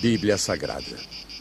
Bíblia Sagrada.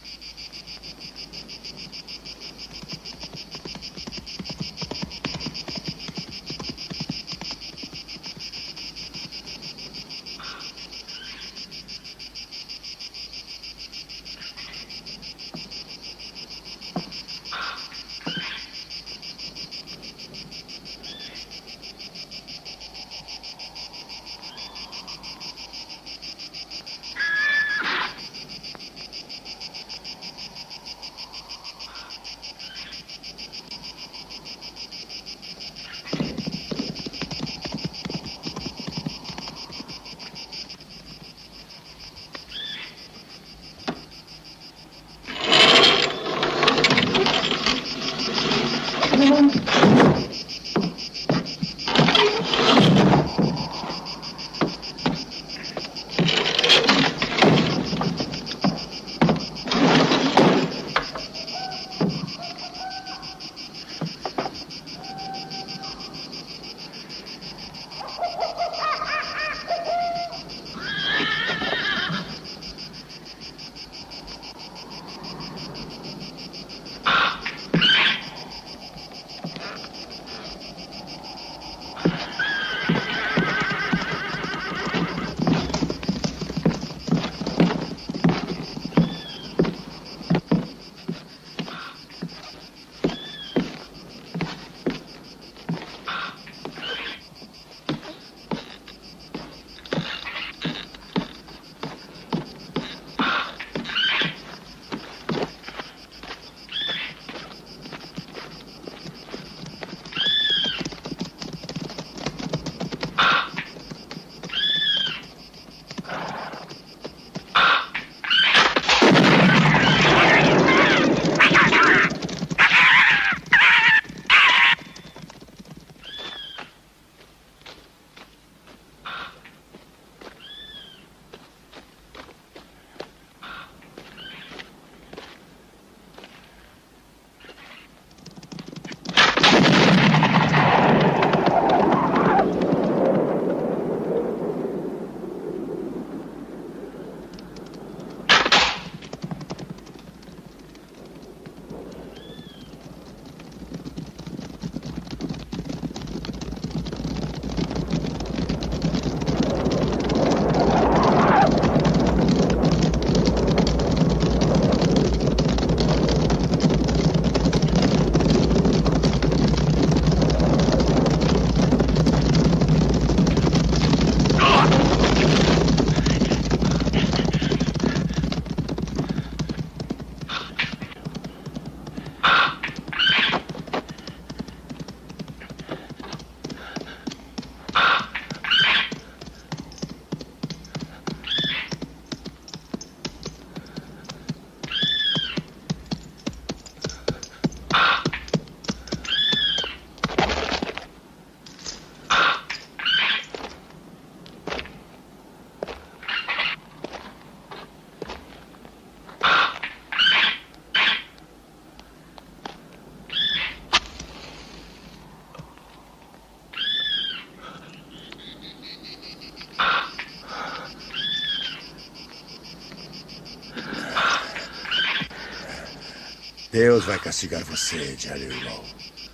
Deus vai castigar você, Jerry Law.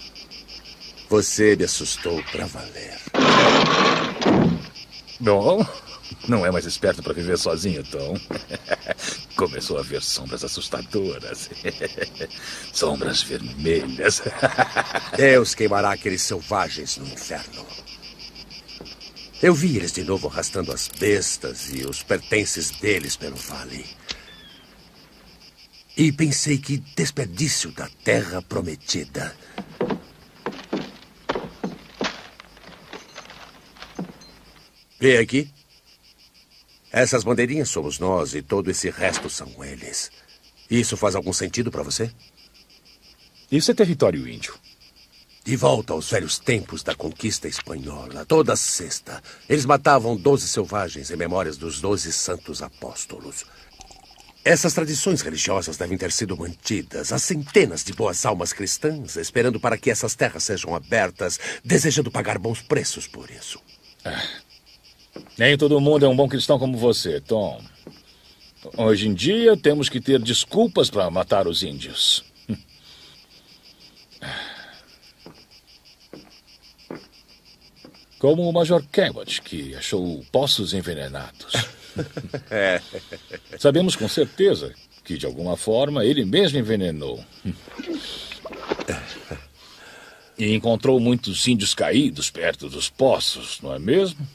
Você me assustou pra valer. Bom, não é mais esperto para viver sozinho, Tom. Começou a ver sombras assustadoras. Sombras vermelhas. Deus queimará aqueles selvagens no inferno. Eu vi eles de novo arrastando as bestas e os pertences deles pelo vale. E pensei que desperdício da terra prometida. Vê aqui. Essas bandeirinhas somos nós e todo esse resto são eles. Isso faz algum sentido para você? Isso é território índio. De volta aos velhos tempos da conquista espanhola, toda sexta, eles matavam 12 selvagens em memórias dos 12 santos apóstolos. Essas tradições religiosas devem ter sido mantidas. Há centenas de boas almas cristãs esperando para que essas terras sejam abertas, desejando pagar bons preços por isso. Nem todo mundo é um bom cristão como você, Tom. Hoje em dia, temos que ter desculpas para matar os índios. Como o Major Cabot, que achou poços envenenados. Sabemos com certeza que, de alguma forma, ele mesmo envenenou. E encontrou muitos índios caídos perto dos poços, não é mesmo?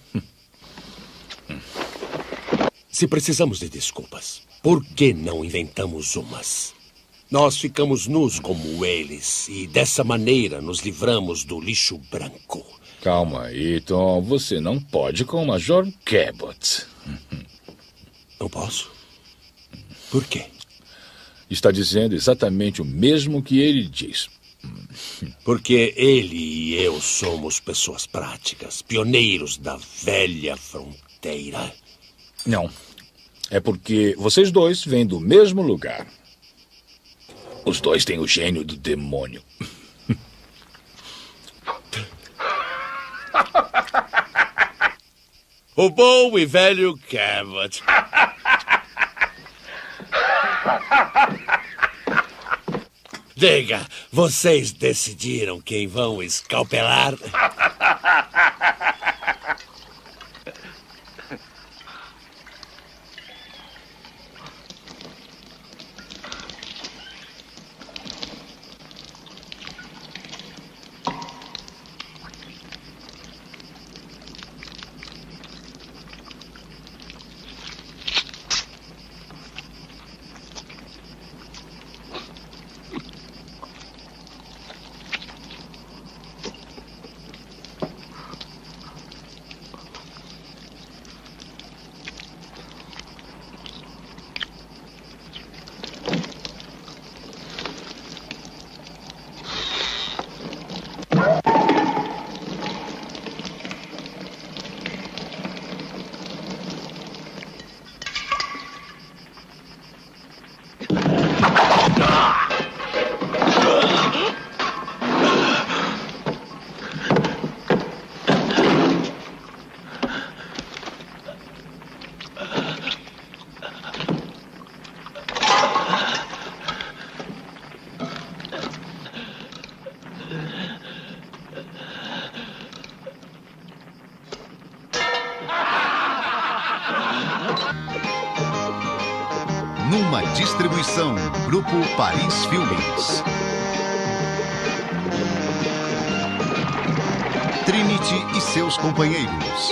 Se precisamos de desculpas, por que não inventamos umas? Nós ficamos nus como eles e, dessa maneira, nos livramos do lixo branco. Calma aí, Tom. Você não pode com o Major Cabot. Não posso? Por quê? Está dizendo exatamente o mesmo que ele diz. Porque ele e eu somos pessoas práticas, pioneiros da velha fronteira. Não. É porque vocês dois vêm do mesmo lugar. Os dois têm o gênio do demônio. O bom e velho Cabot. Diga, vocês decidiram quem vão escalpelar? Numa distribuição Grupo Paris Filmes. Trinity e seus companheiros.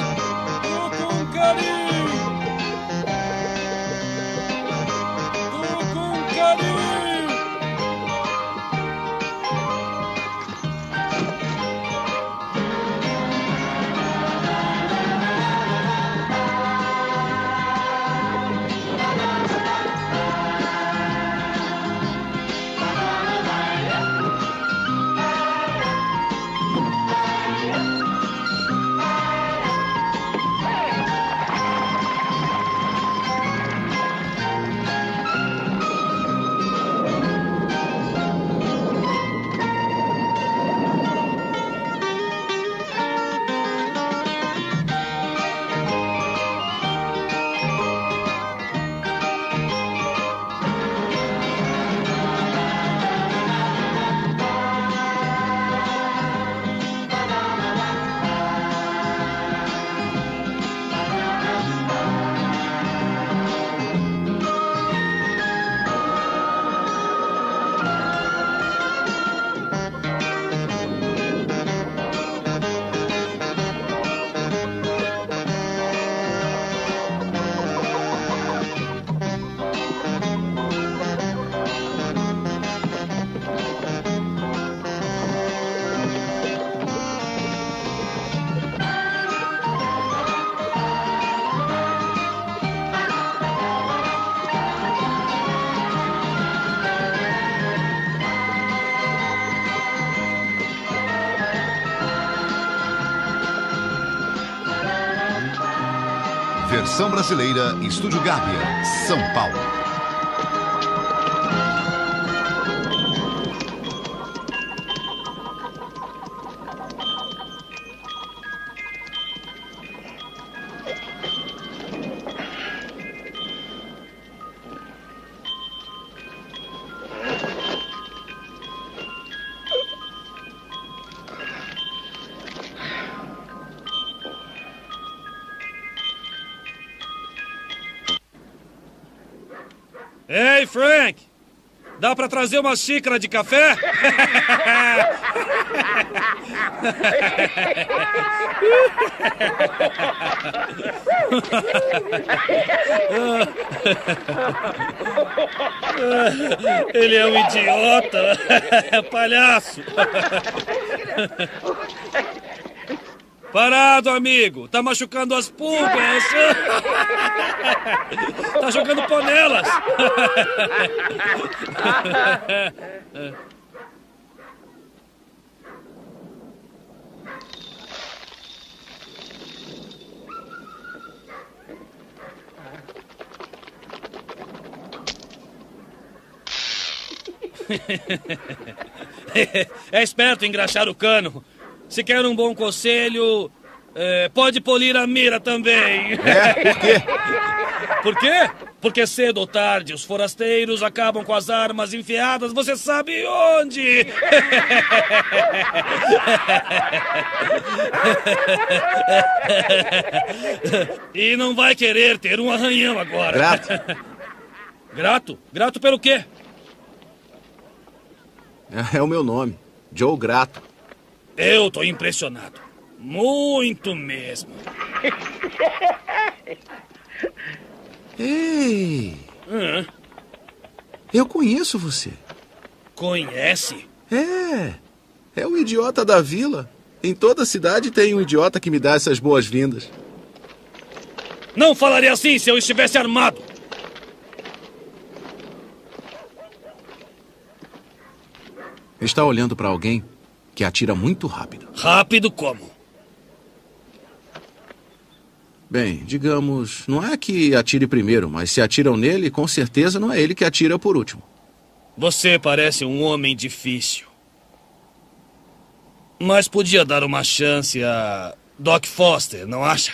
Versão brasileira, Estúdio Gávea, São Paulo. Ei, Frank! Dá pra trazer uma xícara de café? Ele é um idiota. Palhaço. Parado, amigo. Tá machucando as pulgas. Tá jogando panelas. É esperto engraxar o cano. Se quer um bom conselho, pode polir a mira também. Por quê? Por quê? Porque cedo ou tarde os forasteiros acabam com as armas enfiadas, você sabe onde? E não vai querer ter um arranhão agora. Grato. Grato? Grato pelo quê? É o meu nome. Joe Grato. Eu tô impressionado. Muito mesmo. Ei! Eu conheço você. Conhece? É o idiota da vila. Em toda a cidade tem um idiota que me dá essas boas-vindas. Não falaria assim se eu estivesse armado. Está olhando para alguém que atira muito rápido. Rápido como? Bem, digamos, não é que atire primeiro, mas se atiram nele, com certeza não é ele que atira por último. Você parece um homem difícil. Mas podia dar uma chance a Doc Foster, não acha?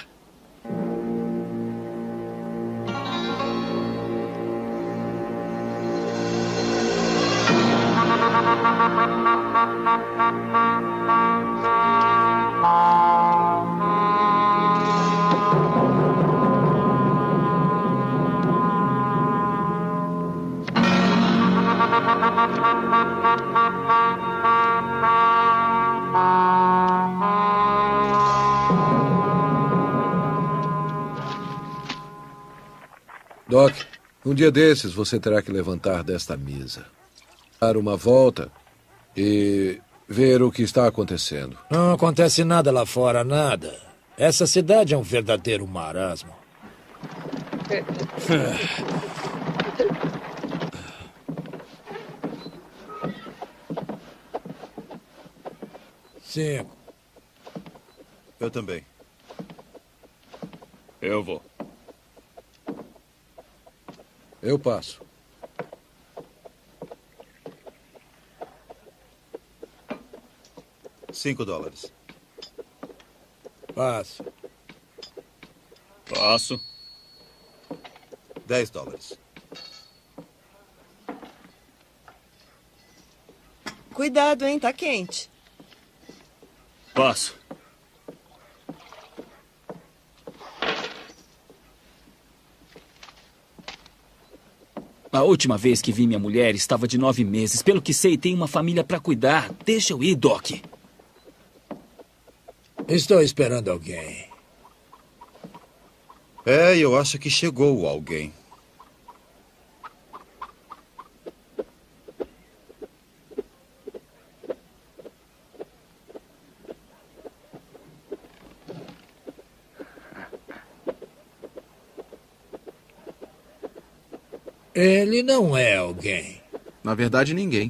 Doc, um dia desses você terá que levantar desta mesa, dar uma volta e ver o que está acontecendo. Não acontece nada lá fora, nada. Essa cidade é um verdadeiro marasmo. Cinco. Eu também. Eu vou. Eu passo. $5. Passo. Passo. $10. Cuidado, hein? Tá quente. Passo. A última vez que vi minha mulher estava de 9 meses. Pelo que sei, tem uma família para cuidar. Deixa eu ir, Doc. Estou esperando alguém. Eu acho que chegou alguém. Ele não é alguém. Na verdade, ninguém.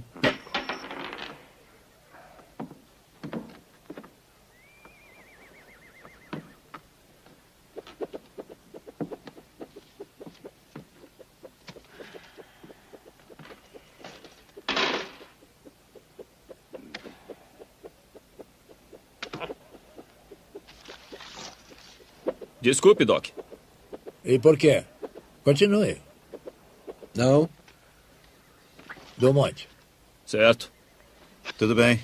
Desculpe, Doc. E por quê? Continue. Não? Do monte. Certo. Tudo bem.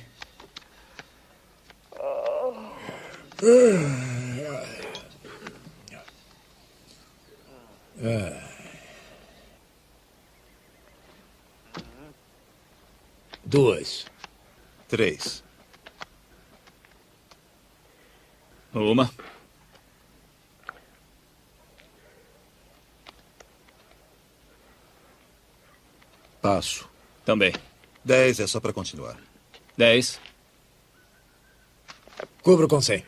2. 3. 1. Passo. Também. 10 é só para continuar. 10. Cubro com 100.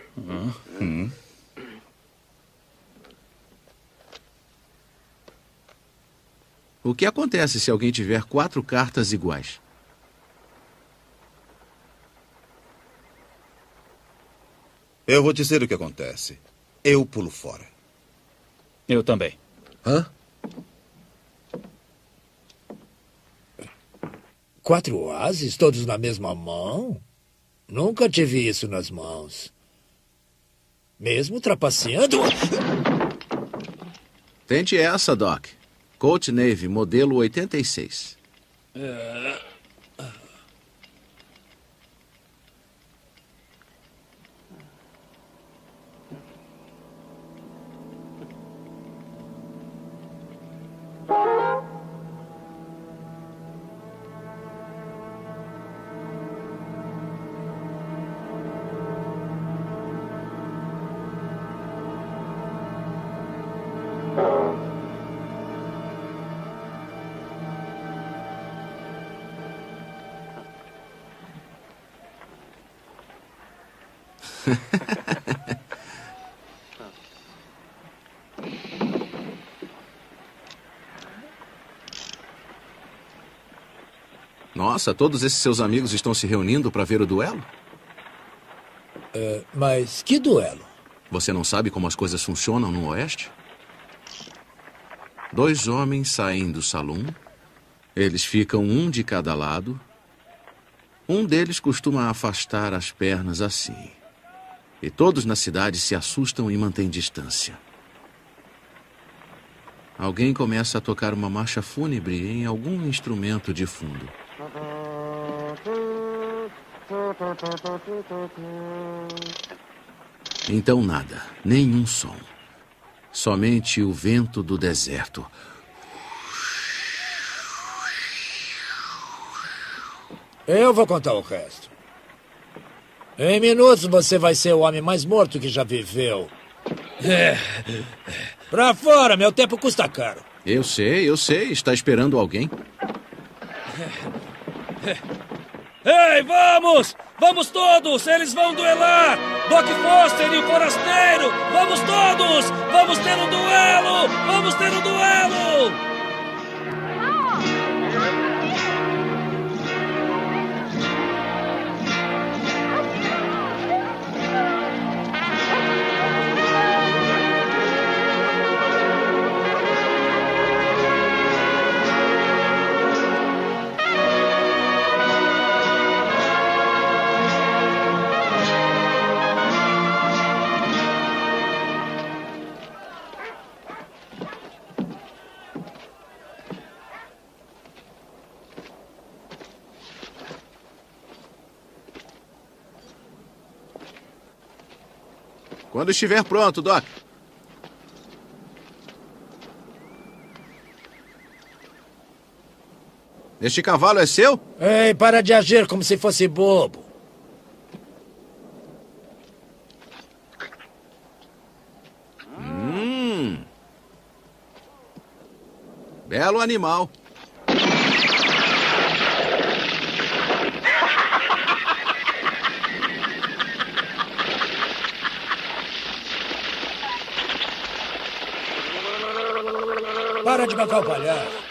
O que acontece se alguém tiver 4 cartas iguais? Eu vou dizer o que acontece. Eu pulo fora. Eu também. Hã? 4 ases, todos na mesma mão? Nunca tive isso nas mãos. Mesmo trapaceando... Tente essa, Doc. Colt Navy, modelo 86. Nossa, todos esses seus amigos estão se reunindo para ver o duelo? Mas que duelo? Você não sabe como as coisas funcionam no Oeste? 2 homens saem do salão. Eles ficam um de cada lado. Um deles costuma afastar as pernas assim. E todos na cidade se assustam e mantêm distância. Alguém começa a tocar uma marcha fúnebre em algum instrumento de fundo. Então nada, nenhum som. Somente o vento do deserto. Eu vou contar o resto. Em minutos você vai ser o homem mais morto que já viveu. Pra fora, meu tempo custa caro. Eu sei. Está esperando alguém? Ei, vamos! Vamos todos! Eles vão duelar! Doc Foster e o Forasteiro! Vamos todos! Vamos ter um duelo! Vamos ter um duelo! Quando estiver pronto, Doc. Este cavalo é seu? Ei, para de agir como se fosse bobo. Belo animal. Para de bancar o palhaço.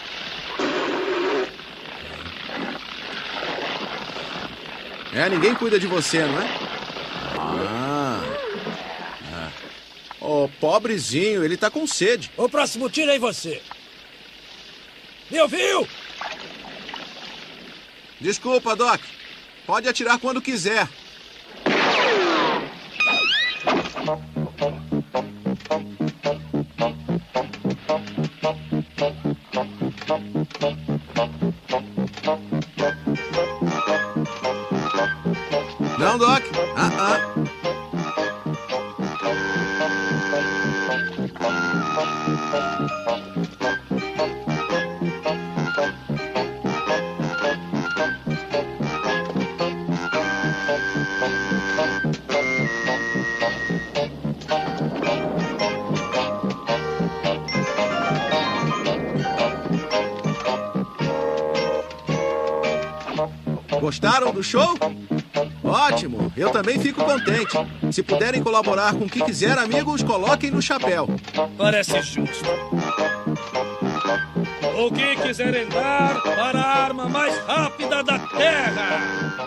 Ninguém cuida de você, não é? Oh, pobrezinho, ele tá com sede. O próximo tiro é em você. Me ouviu? Desculpa, Doc. Pode atirar quando quiser. Não, Doc. Gostaram do show? Ótimo, eu também fico contente. Se puderem colaborar com o que quiser, amigos, coloquem no chapéu. Parece justo. O que quiserem dar para a arma mais rápida da Terra?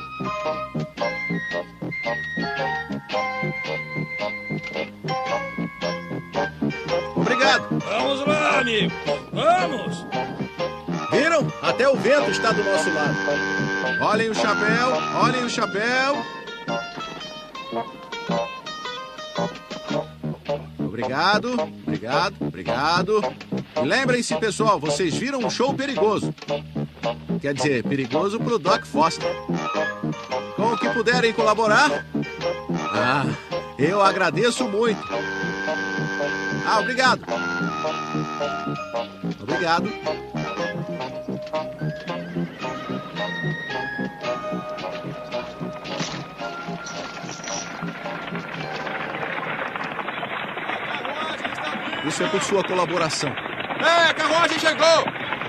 Obrigado. Vamos lá, amigo. Vamos. Viram? Até o vento está do nosso lado. Olhem o chapéu, olhem o chapéu. Obrigado, obrigado, obrigado. E lembrem-se, pessoal, vocês viram um show perigoso. Quer dizer, perigoso pro Doc Foster. Com o que puderem colaborar? Ah, eu agradeço muito. Ah, obrigado. Obrigado. Isso é por sua colaboração. É, a carruagem chegou!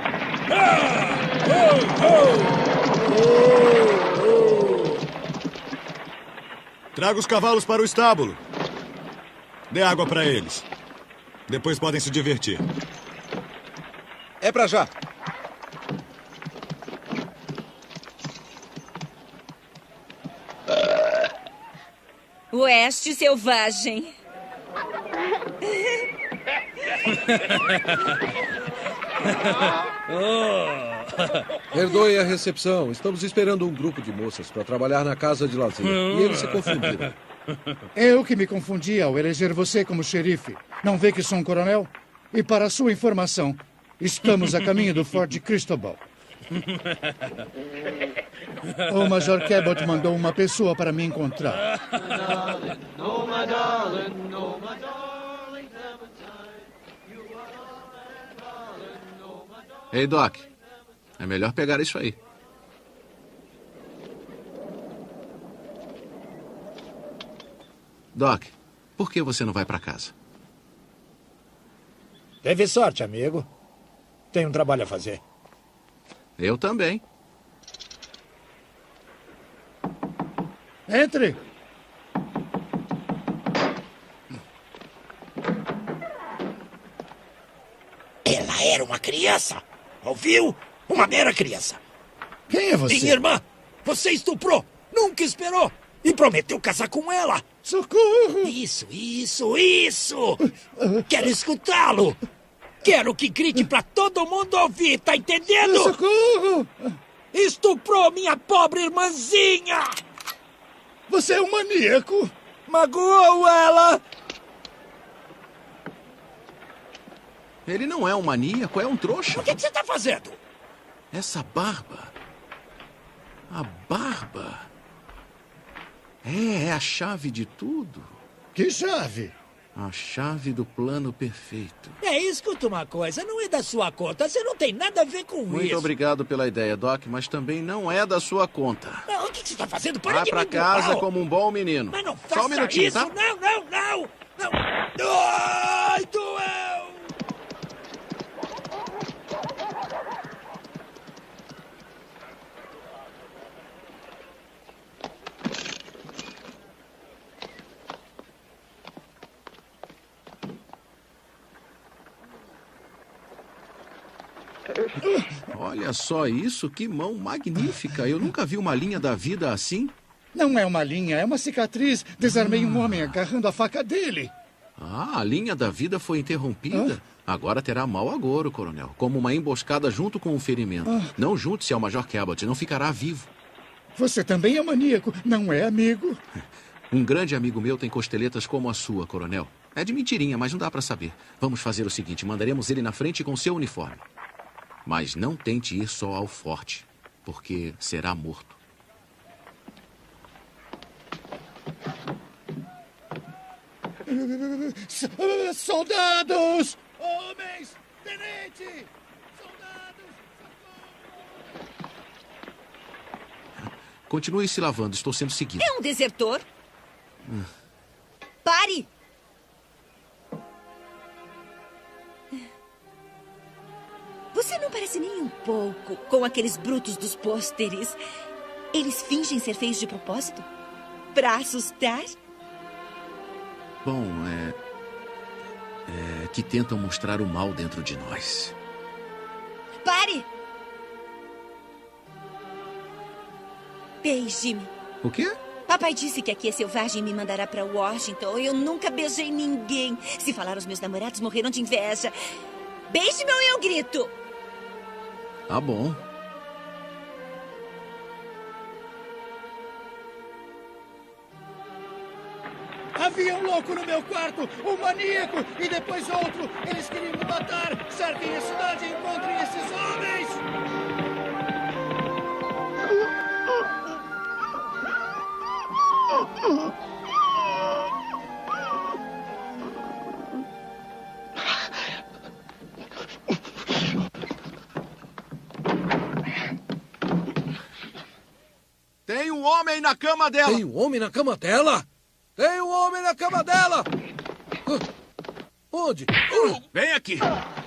Traga os cavalos para o estábulo. Dê água para eles. Depois podem se divertir. É pra já. Oeste selvagem. Perdoe a recepção. Estamos esperando um grupo de moças para trabalhar na casa de lazer. E eles se confundiram. Eu que me confundi ao eleger você como xerife. Não vê que sou um coronel? E para sua informação, estamos a caminho do Forte Cristobal. O Major Cabot mandou uma pessoa para me encontrar. Ei, Doc. É melhor pegar isso aí. Doc, por que você não vai para casa? Teve sorte, amigo. Tem um trabalho a fazer. Eu também. Entre. Ela era uma criança. Ouviu? Uma mera criança. Quem é você? Minha irmã. Você estuprou. Nunca esperou. E prometeu casar com ela. Socorro! Isso. Quero escutá-lo. Quero que grite pra todo mundo ouvir, tá entendendo? Socorro! Estuprou minha pobre irmãzinha! Você é um maníaco! Magoou ela! Ele não é um maníaco, é um trouxa. O que você tá fazendo? Essa barba. A barba. É a chave de tudo. Que chave? A chave do plano perfeito. Escuta uma coisa, não é da sua conta, você não tem nada a ver com isso. Muito obrigado pela ideia, Doc, mas também não é da sua conta. Não, o que você tá fazendo? Para Vá de pra me casa empurrar. como um bom menino. Mas não faça Só um minutinho, isso, tá? Não! Ai, doeu! Olha só isso, que mão magnífica. Eu nunca vi uma linha da vida assim. Não é uma linha, é uma cicatriz. Desarmei um homem agarrando a faca dele. Ah, a linha da vida foi interrompida. Agora terá mau agouro, coronel. Como uma emboscada junto com um ferimento. Não junte-se ao Major Cabot, não ficará vivo. Você também é maníaco, não é amigo? Um grande amigo meu tem costeletas como a sua, coronel. É de mentirinha, mas não dá pra saber. Vamos fazer o seguinte, mandaremos ele na frente com seu uniforme. Mas não tente ir só ao forte, porque será morto. Soldados! Homens! Tenente! Soldados! Continue se lavando, estou sendo seguido. É um desertor. Pare! Você não parece nem um pouco com aqueles brutos dos pôsteres. Eles fingem ser feios de propósito? Pra assustar? Bom, que tentam mostrar o mal dentro de nós. Pare! Beije-me. O quê? Papai disse que aqui é selvagem e me mandará pra Washington. Eu nunca beijei ninguém. Se falar, os meus namorados morreram de inveja. Beije-me ou eu grito. Tá bom. Havia um louco no meu quarto, um maníaco, e depois outro. Eles queriam me matar. Cerquem a cidade e encontrem esses homens. Tem um homem na cama dela! Tem um homem na cama dela? Tem um homem na cama dela! Onde? Vem aqui!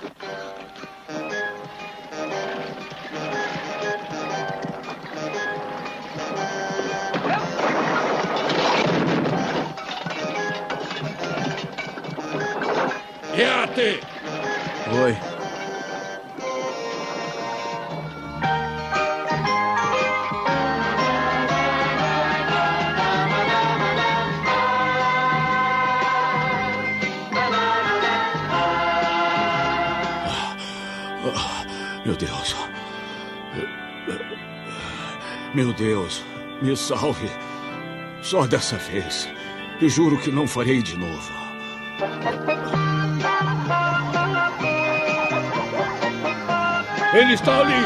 Yate! Oi. Meu Deus. Meu Deus, me salve. Só dessa vez. E juro que não farei de novo. Ele está ali!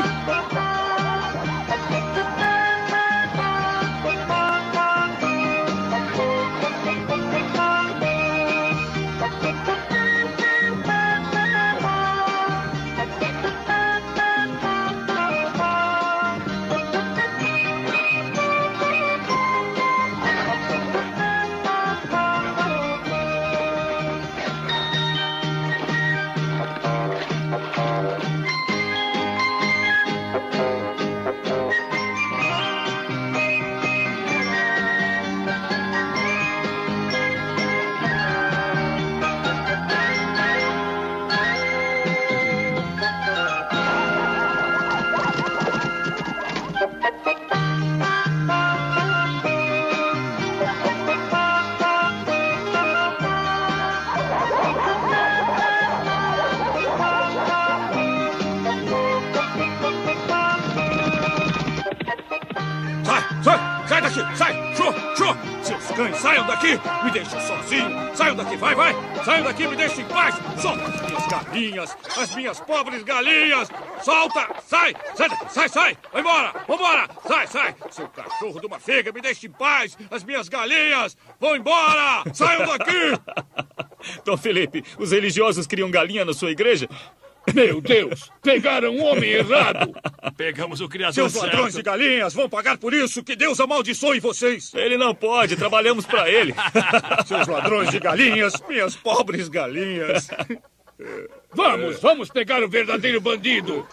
Saiam daqui! Me deixem sozinho! Saiam daqui, vai! Saiam daqui, me deixem em paz! Solta as minhas galinhas! As minhas pobres galinhas! Solta! Sai! Sai daqui! Sai! Vai embora! Vambora! Sai! Seu cachorro de uma fega, me deixe em paz! As minhas galinhas! Vão embora! Saiam daqui! Dom Felipe, os religiosos criam galinha na sua igreja? Meu Deus! Pegaram um homem errado! Pegamos o criador certo. Seus ladrões de galinhas vão pagar por isso! Que Deus amaldiçoe vocês! Ele não pode, trabalhamos para ele! Seus ladrões de galinhas, minhas pobres galinhas! Vamos pegar o verdadeiro bandido!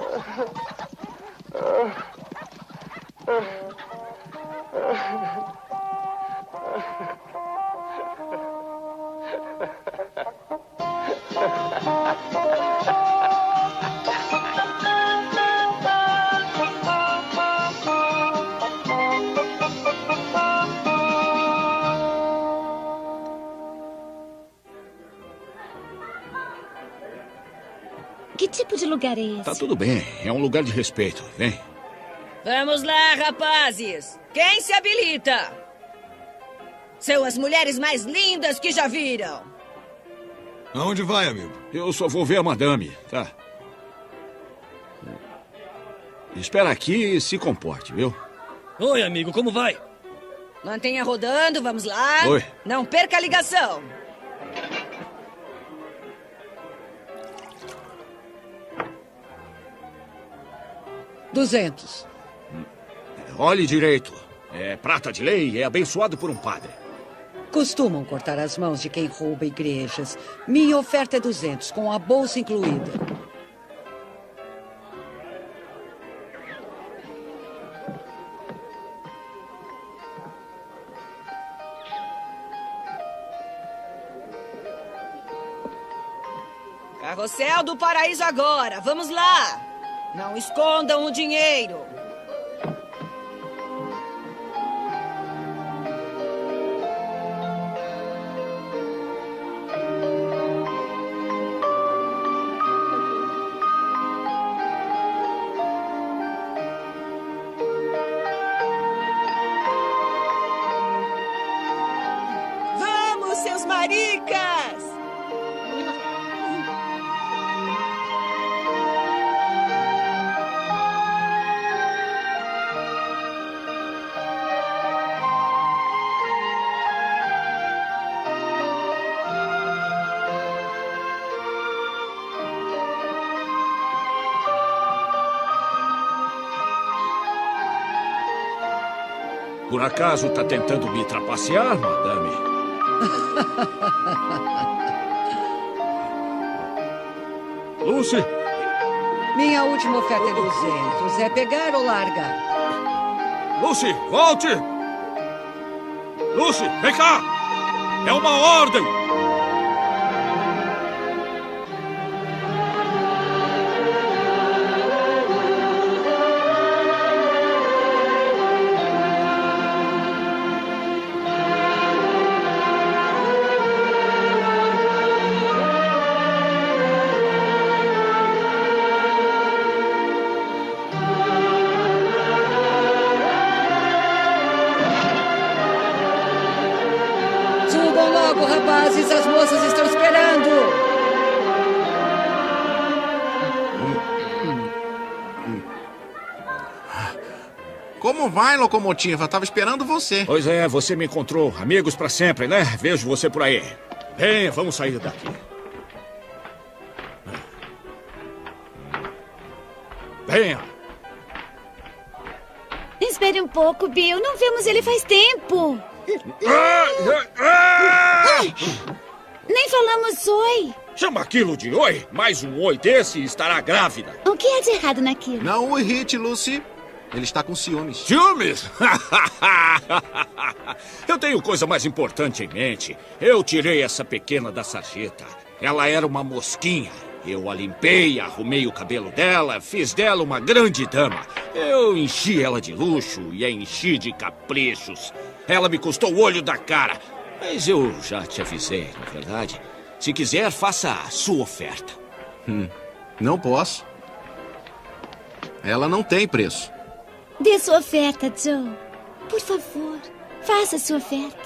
Que tipo de lugar é esse? Tá tudo bem, é um lugar de respeito. Vem. Vamos lá, rapazes. Quem se habilita? São as mulheres mais lindas que já viram. Aonde vai, amigo? Eu só vou ver a madame, tá? Espera aqui e se comporte, viu? Oi, amigo, como vai? Mantenha rodando, vamos lá. Oi. Não perca a ligação. $200. Olhe direito. É prata de lei e é abençoado por um padre. Costumam cortar as mãos de quem rouba igrejas. Minha oferta é 200, com a bolsa incluída. Carrossel do Paraíso agora. Vamos lá. Não escondam o dinheiro. Vamos, seus maricas! Por acaso tá tentando me trapacear, madame? Lucy? Minha última oferta é 200. É pegar ou largar? Lucy, volte! Lucy, vem cá! É uma ordem! Subam logo, rapazes. As moças estão esperando. Como vai, locomotiva? Tava esperando você. Pois é, você me encontrou. Amigos pra sempre, né? Vejo você por aí. Venha, vamos sair daqui. Venha. Espere um pouco, Bill. Não vemos ele faz tempo. Nem falamos oi. Chama aquilo de oi? Mais um oi desse e estará grávida. O que há de errado naquilo? Não o irrite, Lucy. Ele está com ciúmes. Ciúmes? Eu tenho coisa mais importante em mente. Eu tirei essa pequena da sarjeta. Ela era uma mosquinha. Eu a limpei, arrumei o cabelo dela, fiz dela uma grande dama. Eu enchi ela de luxo e a enchi de caprichos. Ela me custou o olho da cara. Mas eu já te avisei, não é verdade? Se quiser, faça a sua oferta. Não posso. Ela não tem preço. Dê sua oferta, Joe. Por favor, faça sua oferta.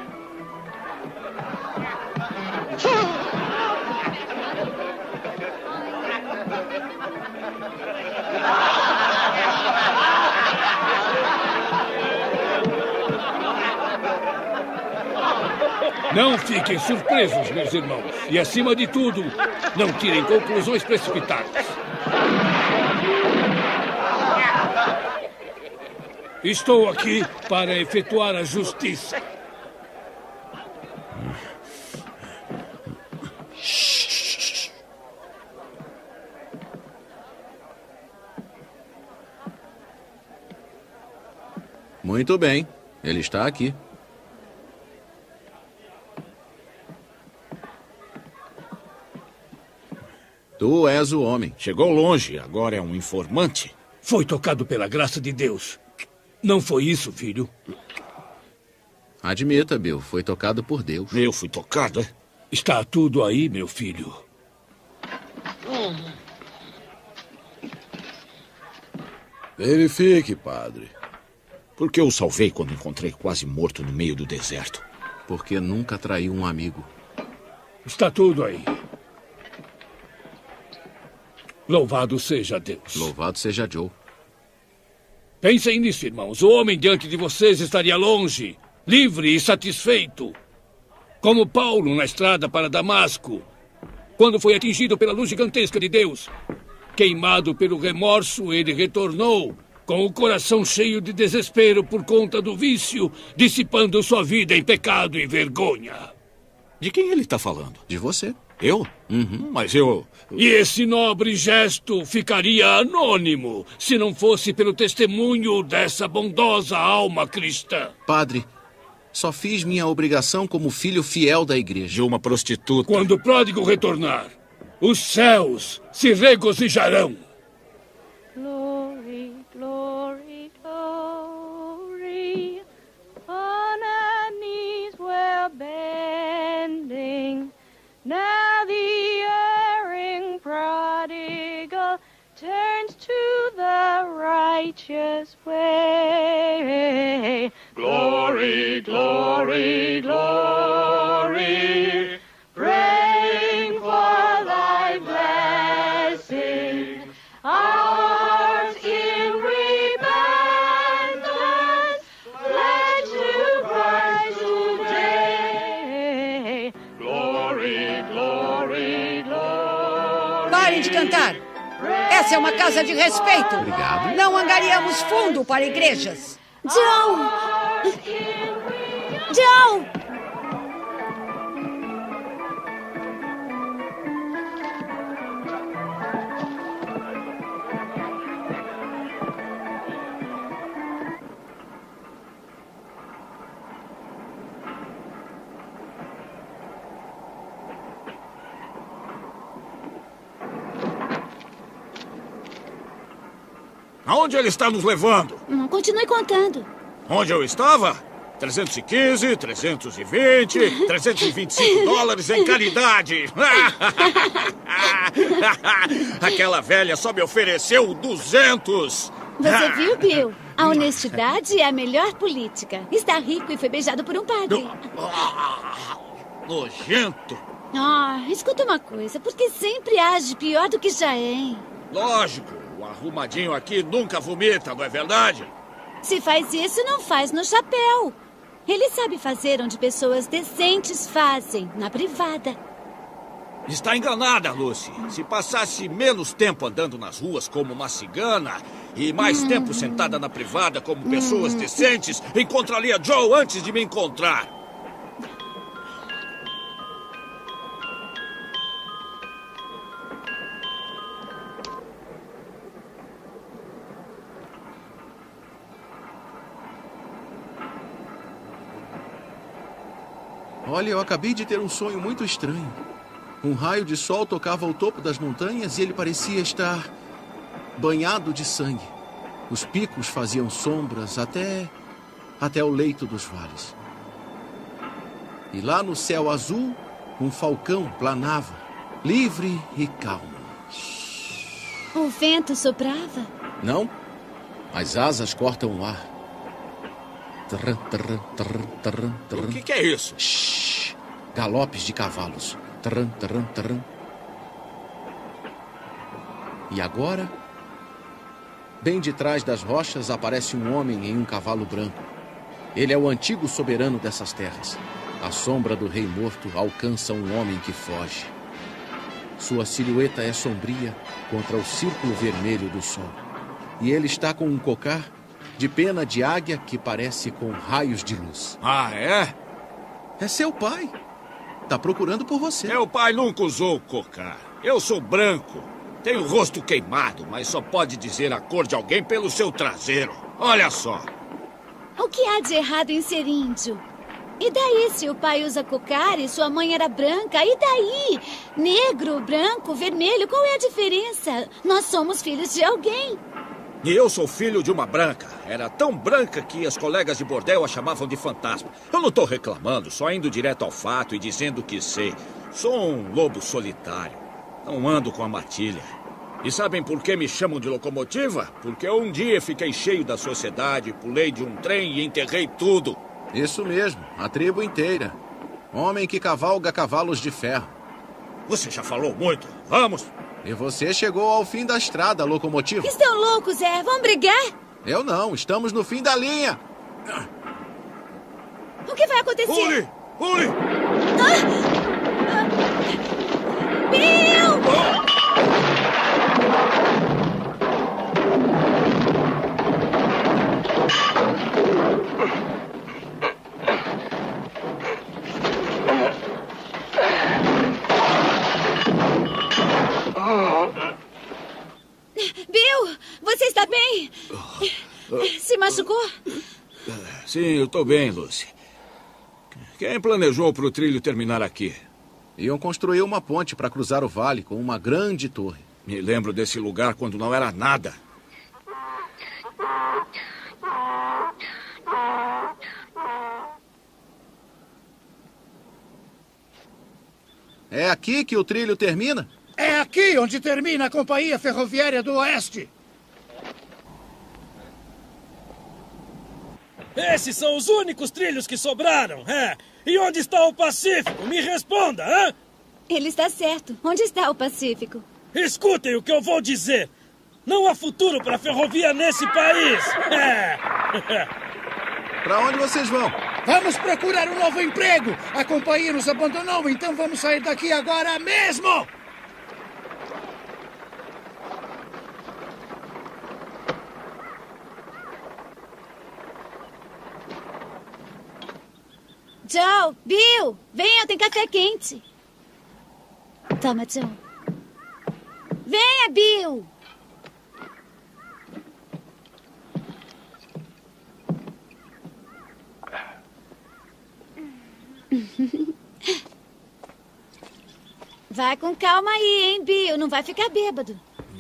Não fiquem surpresos, meus irmãos. E, acima de tudo, não tirem conclusões precipitadas. Estou aqui para efetuar a justiça. Muito bem. Ele está aqui. Tu és o homem. Chegou longe, agora é um informante. Foi tocado pela graça de Deus. Não foi isso, filho? Admita, Bill. Foi tocado por Deus. Eu fui tocado, é? Está tudo aí, meu filho. Verifique, padre. Por que eu o salvei quando encontrei quase morto no meio do deserto? Porque nunca traiu um amigo. Está tudo aí. Louvado seja Deus. Louvado seja Joe. Pensem nisso, irmãos. O homem diante de vocês estaria longe, livre e satisfeito. Como Paulo na estrada para Damasco, quando foi atingido pela luz gigantesca de Deus. Queimado pelo remorso, ele retornou, com o coração cheio de desespero por conta do vício, dissipando sua vida em pecado e vergonha. De quem ele está falando? De você. Eu? Mas eu... E esse nobre gesto ficaria anônimo se não fosse pelo testemunho dessa bondosa alma cristã. Padre, só fiz minha obrigação como filho fiel da igreja. De uma prostituta. Quando o pródigo retornar, os céus se regozijarão. Glory, glory, glory. On our knees we're bending. Now the erring prodigal turns to the righteous way. Glory, glory, glory. Praying for thy blessing. Ours in repentance, pledge to Christ today. Glory, glory, glory. Parem de cantar. Essa é uma casa de respeito. Obrigado. Não angariamos fundo para igrejas. Joe! Joe! Aonde ele está nos levando? Continue contando. Onde eu estava? 315, 320, 325 dólares em caridade. Aquela velha só me ofereceu 200. Você viu, Bill? A honestidade é a melhor política. Está rico e foi beijado por um padre. Nojento. Escuta uma coisa. Por que sempre age pior do que já é, hein? Lógico. O arrumadinho aqui nunca vomita, não é verdade? Se faz isso, não faz no chapéu. Ele sabe fazer onde pessoas decentes fazem, na privada. Está enganada, Lucy. Se passasse menos tempo andando nas ruas como uma cigana e mais tempo sentada na privada como pessoas decentes, encontraria Joe antes de me encontrar. Olha, eu acabei de ter um sonho muito estranho. Um raio de sol tocava ao topo das montanhas e ele parecia estar banhado de sangue. Os picos faziam sombras até o leito dos vales. E lá no céu azul, um falcão planava, livre e calmo. O vento soprava? Não, as asas cortam o ar. O que é isso? Shhh. Galopes de cavalos. E agora, bem de trás das rochas, aparece um homem em um cavalo branco. Ele é o antigo soberano dessas terras. A sombra do rei morto alcança um homem que foge. Sua silhueta é sombria contra o círculo vermelho do sol. E ele está com um cocar de pena de águia que parece com raios de luz. Ah, é? É seu pai. Tá procurando por você. Meu pai nunca usou cocar. Eu sou branco. Tenho o rosto queimado, mas só pode dizer a cor de alguém pelo seu traseiro. Olha só. O que há de errado em ser índio? E daí se o pai usa cocar e sua mãe era branca? E daí? Negro, branco, vermelho, qual é a diferença? Nós somos filhos de alguém. E eu sou filho de uma branca. Era tão branca que as colegas de bordel a chamavam de fantasma. Eu não estou reclamando, só indo direto ao fato e dizendo que sei. Sou um lobo solitário. Não ando com a matilha. E sabem por que me chamam de locomotiva? Porque um dia fiquei cheio da sociedade, pulei de um trem e enterrei tudo. Isso mesmo, a tribo inteira. Homem que cavalga cavalos de ferro. Você já falou muito. Vamos! E você chegou ao fim da estrada, locomotiva. Estão loucos, Zé? Vão brigar? Eu não, estamos no fim da linha. O que vai acontecer? Pule! Pule! Bill! Bill, você está bem? Se machucou? Sim, eu estou bem, Lucy. Quem planejou para o trilho terminar aqui? Iam construir uma ponte para cruzar o vale com uma grande torre. Me lembro desse lugar quando não era nada. É aqui que o trilho termina? É aqui onde termina a Companhia Ferroviária do Oeste. Esses são os únicos trilhos que sobraram, é? E onde está o Pacífico? Me responda, hã? Ele está certo. Onde está o Pacífico? Escutem o que eu vou dizer. Não há futuro para a ferrovia nesse país. É. Para onde vocês vão? Vamos procurar um novo emprego. A companhia nos abandonou, então vamos sair daqui agora mesmo. Joe, Bill, venham, tem café quente. Toma, Joe. Venha, Bill. Vai com calma aí, hein, Bill? Não vai ficar bêbado.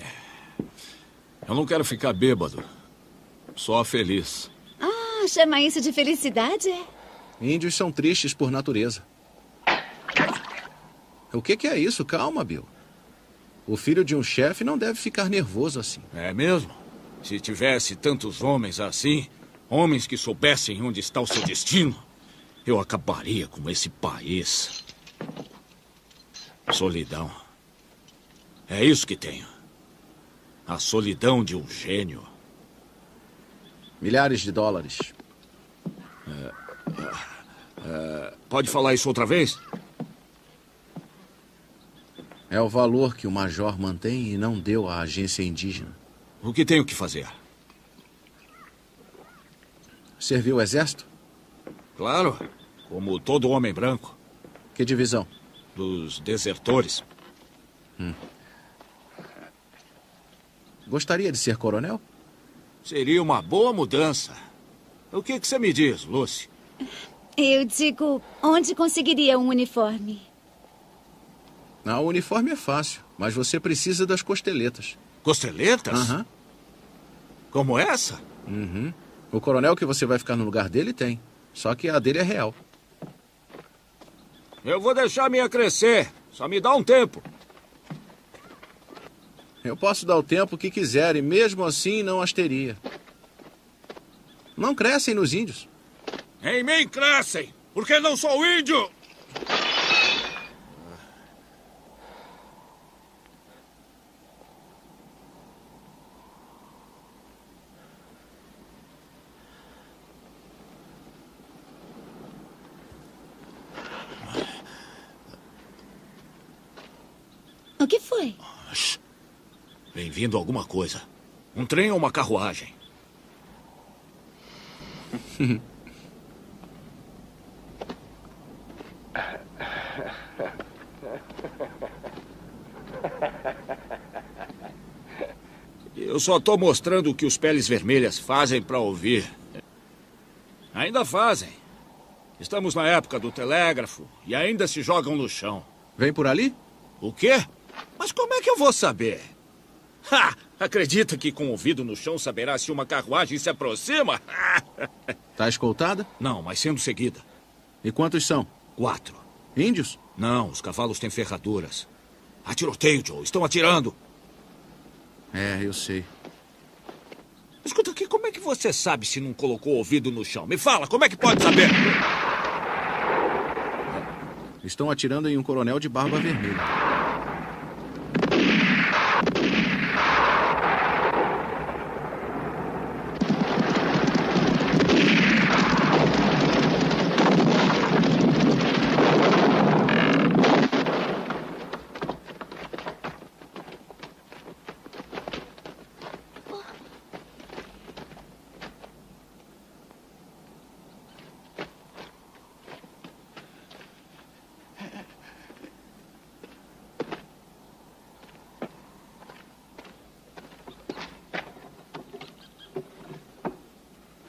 Eu não quero ficar bêbado. Só feliz. Ah, chama isso de felicidade, é? Índios são tristes por natureza. O que é isso? Calma, Bill. O filho de um chefe não deve ficar nervoso assim. É mesmo? Se tivesse tantos homens assim, homens que soubessem onde está o seu destino, eu acabaria com esse país. Solidão. É isso que tenho. A solidão de um gênio. Milhares de dólares. Pode falar isso outra vez? É o valor que o major mantém e não deu à agência indígena. O que tenho que fazer? Serviu o exército? Claro, como todo homem branco. Que divisão? Dos desertores. Gostaria de ser coronel? Seria uma boa mudança. O que você me diz, Lucy? Eu digo, onde conseguiria um uniforme? O uniforme é fácil, mas você precisa das costeletas. Costeletas? Aham. Como essa? Uhum. O coronel que você vai ficar no lugar dele tem. Só que a dele é real. Eu vou deixar a minha crescer. Só me dá um tempo. Eu posso dar o tempo que quiser e mesmo assim não as teria. Não crescem nos índios. Em mim crescem, porque não sou índio. O que foi? Vem vindo alguma coisa. Um trem ou uma carruagem? Eu só estou mostrando o que os Peles Vermelhas fazem para ouvir. Ainda fazem. Estamos na época do telégrafo e ainda se jogam no chão. Vem por ali? O quê? Mas como é que eu vou saber? Ha! Acredita que com o ouvido no chão saberá se uma carruagem se aproxima? Tá escoltada? Não, mas sendo seguida. E quantos são? 4. Índios? Não, os cavalos têm ferraduras. Há tiroteio, Joe. Estão atirando. É, eu sei. Escuta aqui, como é que você sabe se não colocou o ouvido no chão? Me fala, como é que pode saber? Estão atirando em um coronel de barba vermelha.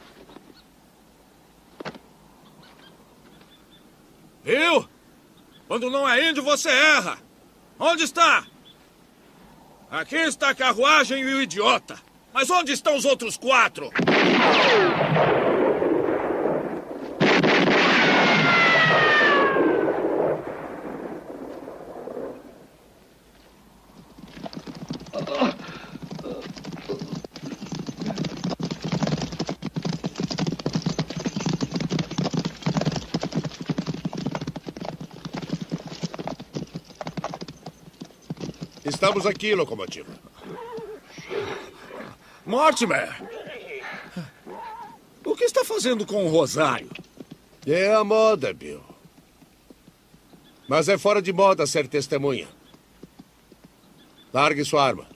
Bill! Quando não é índio, você erra. Onde está? Aqui está a carruagem e o idiota. Mas onde estão os outros 4? Estamos aqui, locomotiva. Mortimer! O que está fazendo com o rosário? É a moda, Bill. Mas é fora de moda ser testemunha. Largue sua arma.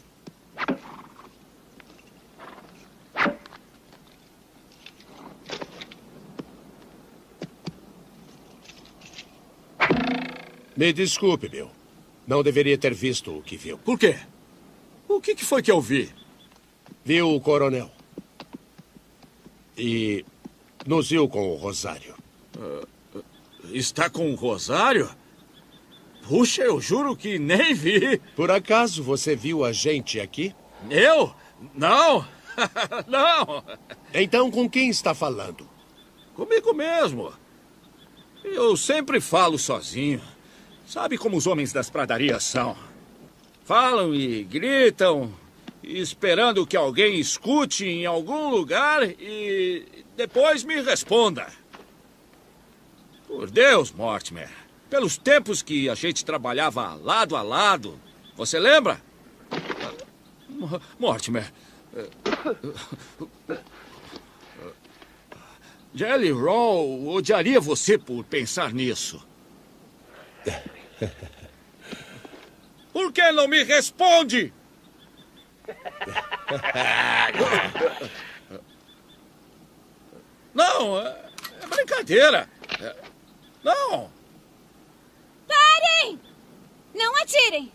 Me desculpe, Bill. Não deveria ter visto o que viu. Por quê? O que foi que eu vi? Viu o coronel. E nos viu com o rosário. Está com o rosário? Puxa, eu juro que nem vi. Por acaso você viu a gente aqui? Eu? Não. Não. Então com quem está falando? Comigo mesmo. Eu sempre falo sozinho. Sabe como os homens das pradarias são? Falam e gritam, esperando que alguém escute em algum lugar e depois me responda. Por Deus, Mortimer. Pelos tempos que a gente trabalhava lado a lado. Você lembra? Mortimer. Jelly Roll odiaria você por pensar nisso. Por que não me responde? Não, é brincadeira. Não. Parem! Não atirem!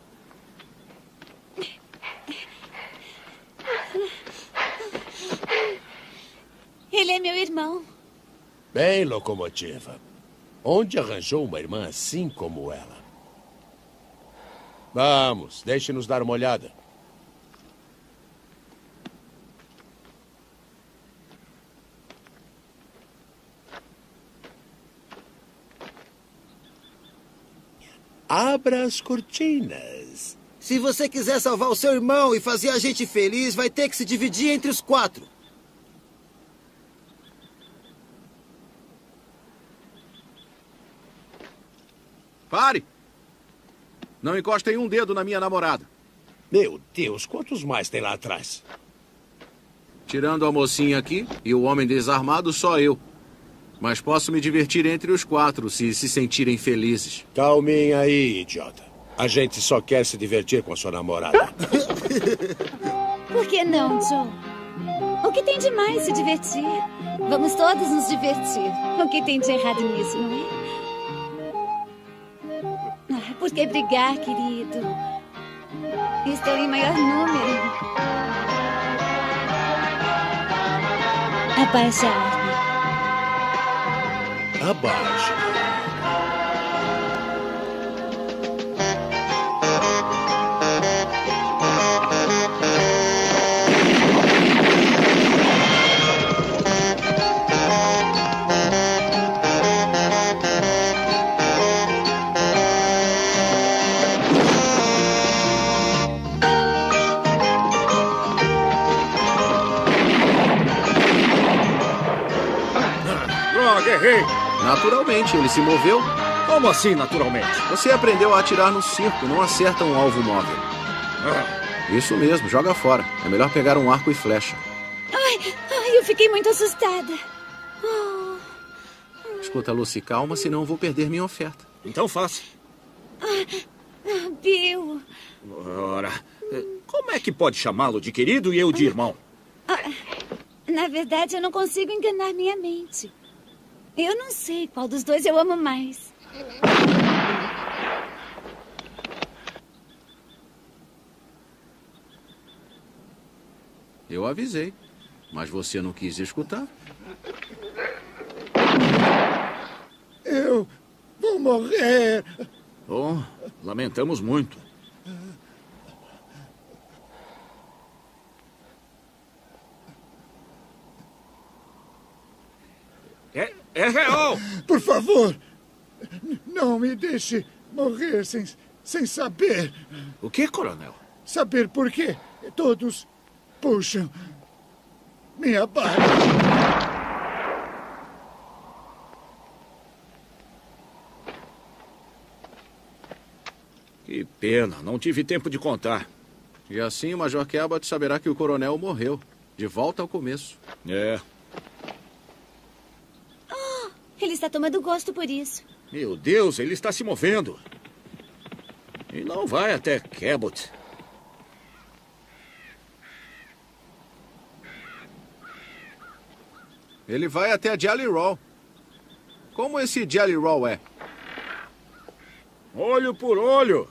Ele é meu irmão. Bem, locomotiva. Onde arranjou uma irmã assim como ela? Vamos, deixe-nos dar uma olhada. Abra as cortinas. Se você quiser salvar o seu irmão e fazer a gente feliz, vai ter que se dividir entre os 4. Pare! Não encostem um dedo na minha namorada. Meu Deus, quantos mais tem lá atrás? Tirando a mocinha aqui e o homem desarmado, só eu. Mas posso me divertir entre os 4, se sentirem felizes. Calminha aí, idiota. A gente só quer se divertir com a sua namorada. Por que não, Joe? O que tem de mais se divertir? Vamos todos nos divertir. O que tem de errado nisso, não é? Por que brigar, querido? Estou em maior número. Abaixa a arma. Abaixa. Errei. Naturalmente, ele se moveu. Como assim, naturalmente? Você aprendeu a atirar no circo, não acerta um alvo móvel. Isso mesmo, joga fora. É melhor pegar um arco e flecha. Ai, eu fiquei muito assustada. Escuta, Lucy, calma, senão vou perder minha oferta. Então faça. Bill. Ora, como é que pode chamá-lo de querido e eu de irmão? Na verdade, eu não consigo enganar minha mente. Eu não sei qual dos dois eu amo mais. Eu avisei, mas você não quis escutar. Vou morrer. Oh, lamentamos muito. É real! Por favor, não me deixe morrer sem saber. O que, coronel? Saber por quê todos puxam minha barba. Que pena, não tive tempo de contar. E assim o Major Cabot saberá que o coronel morreu. De volta ao começo. É. Oh, ele está tomando gosto por isso. Meu Deus, ele está se movendo. E não vai até Cabot. Ele vai até a Jelly Roll. Como esse Jelly Roll é? Olho por olho.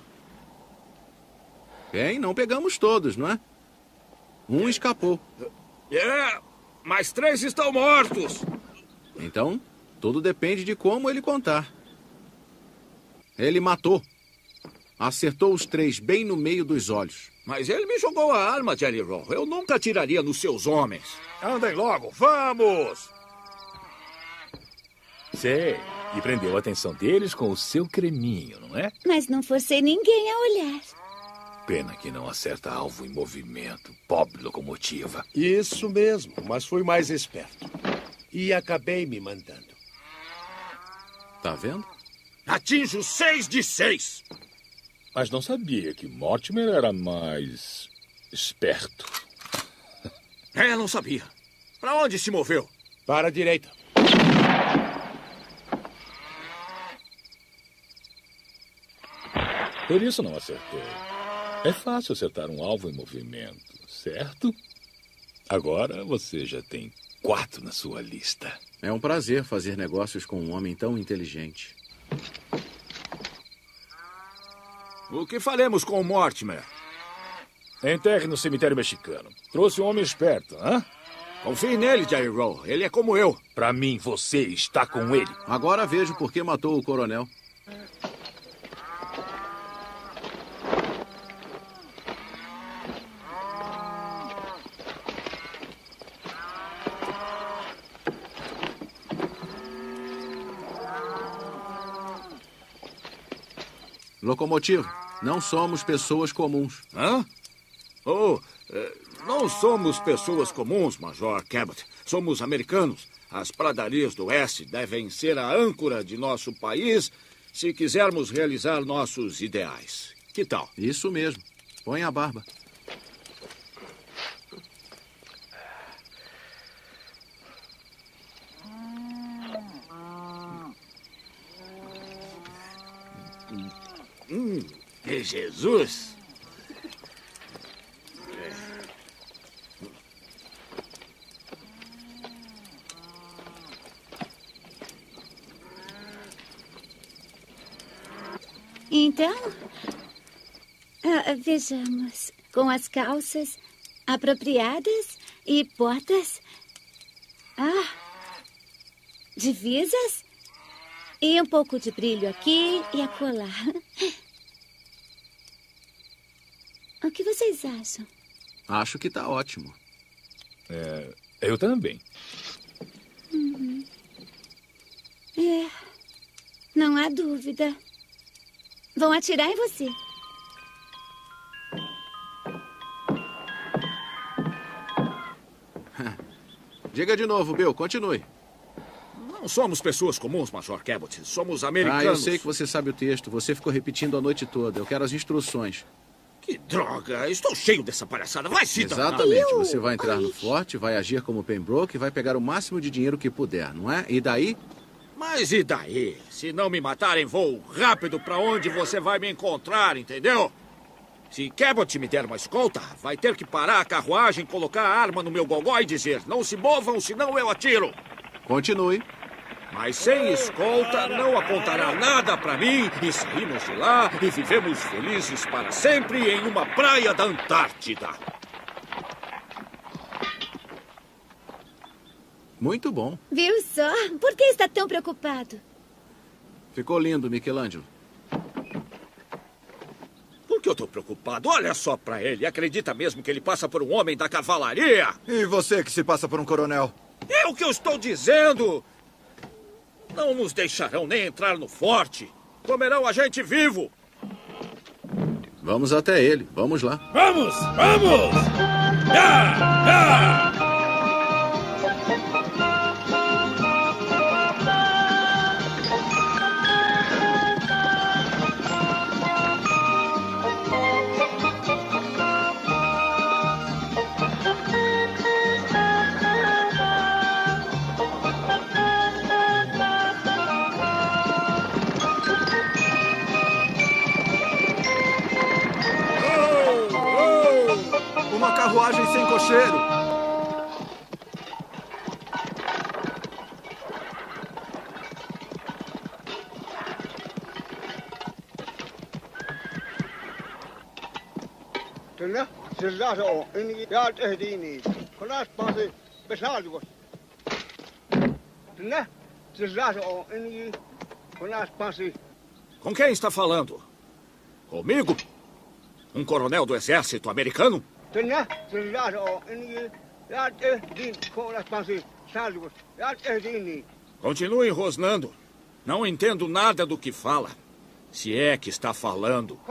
Bem, não pegamos todos, não é? Um escapou. Mas 3 estão mortos. Então, tudo depende de como ele contar. Ele matou. Acertou os 3 bem no meio dos olhos. Mas ele me jogou a arma, Jelly Roll. Eu nunca atiraria nos seus homens. Andem logo, vamos! Sei, e prendeu a atenção deles com o seu creminho, não é? Mas não forcei ninguém a olhar. Pena que não acerta alvo em movimento. Pobre locomotiva. Isso mesmo, mas fui mais esperto. E acabei me mandando. Tá vendo? Atinjo 6 de 6. Mas não sabia que Mortimer era mais esperto. Não sabia. Para onde se moveu? Para a direita. Por isso não acertou. É fácil acertar um alvo em movimento, certo? Agora você já tem 4 na sua lista. É um prazer fazer negócios com um homem tão inteligente. O que faremos com o Mortimer? Enterre no cemitério mexicano. Trouxe um homem esperto, hã? Confie nele, Jelly Roll. Ele é como eu. Pra mim, você está com ele. Agora vejo por que matou o coronel. Locomotivo, não somos pessoas comuns. Hã? Não somos pessoas comuns, Major Cabot. Somos americanos. As pradarias do Oeste devem ser a âncora de nosso país se quisermos realizar nossos ideais. Que tal? Isso mesmo. Põe a barba. Jesus! Então, vejamos. Com as calças apropriadas e botas. Divisas. E um pouco de brilho aqui e acolá. O que vocês acham? Acho que tá ótimo. Eu também. Uhum. Não há dúvida. Vão atirar em você. Diga de novo, Bill. Continue. Não somos pessoas comuns, Major Cabot. Somos americanos. Eu sei que você sabe o texto. Você ficou repetindo a noite toda. Eu quero as instruções. Que droga! Estou cheio dessa palhaçada. Vai se danar. Exatamente. Você vai entrar no forte, vai agir como Pembroke e vai pegar o máximo de dinheiro que puder, não é? E daí? Mas e daí? Se não me matarem, vou rápido para onde você vai me encontrar, entendeu? Se Cabot me der uma escolta, vai ter que parar a carruagem, colocar a arma no meu gogó e dizer: não se movam, senão eu atiro. Continue. Mas sem escolta, não apontará nada para mim e saímos de lá e vivemos felizes para sempre em uma praia da Antártida. Muito bom. Viu só? Por que está tão preocupado? Ficou lindo, Michelangelo. Por que eu tô preocupado? Olha só pra ele. Acredita mesmo que ele passa por um homem da cavalaria? E você que se passa por um coronel? É o que eu estou dizendo. Não nos deixarão nem entrar no forte. Comerão a gente vivo. Vamos até ele. Vamos lá. Vamos! Vamos! Já! Já! Uma carruagem sem cocheiro. Com quem está falando? Comigo? Um coronel do exército americano? Continue rosnando. Não entendo nada do que fala. Se é que está falando.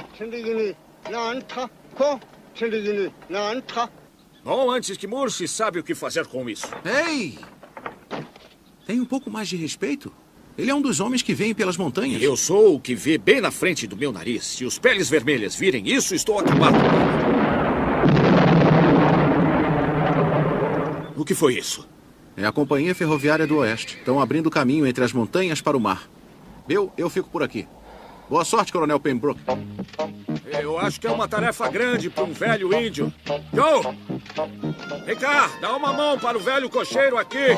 Bom, antes que murche, sabe o que fazer com isso. Ei! Tem um pouco mais de respeito. Ele é um dos homens que vêm pelas montanhas. Eu sou o que vê bem na frente do meu nariz. Se os peles vermelhas virem isso, estou acabado. O que foi isso? É a Companhia Ferroviária do Oeste. Estão abrindo caminho entre as montanhas para o mar. Bill, eu fico por aqui. Boa sorte, Coronel Pembroke. Eu acho que é uma tarefa grande para um velho índio. Joe! Vem cá, dá uma mão para o velho cocheiro aqui.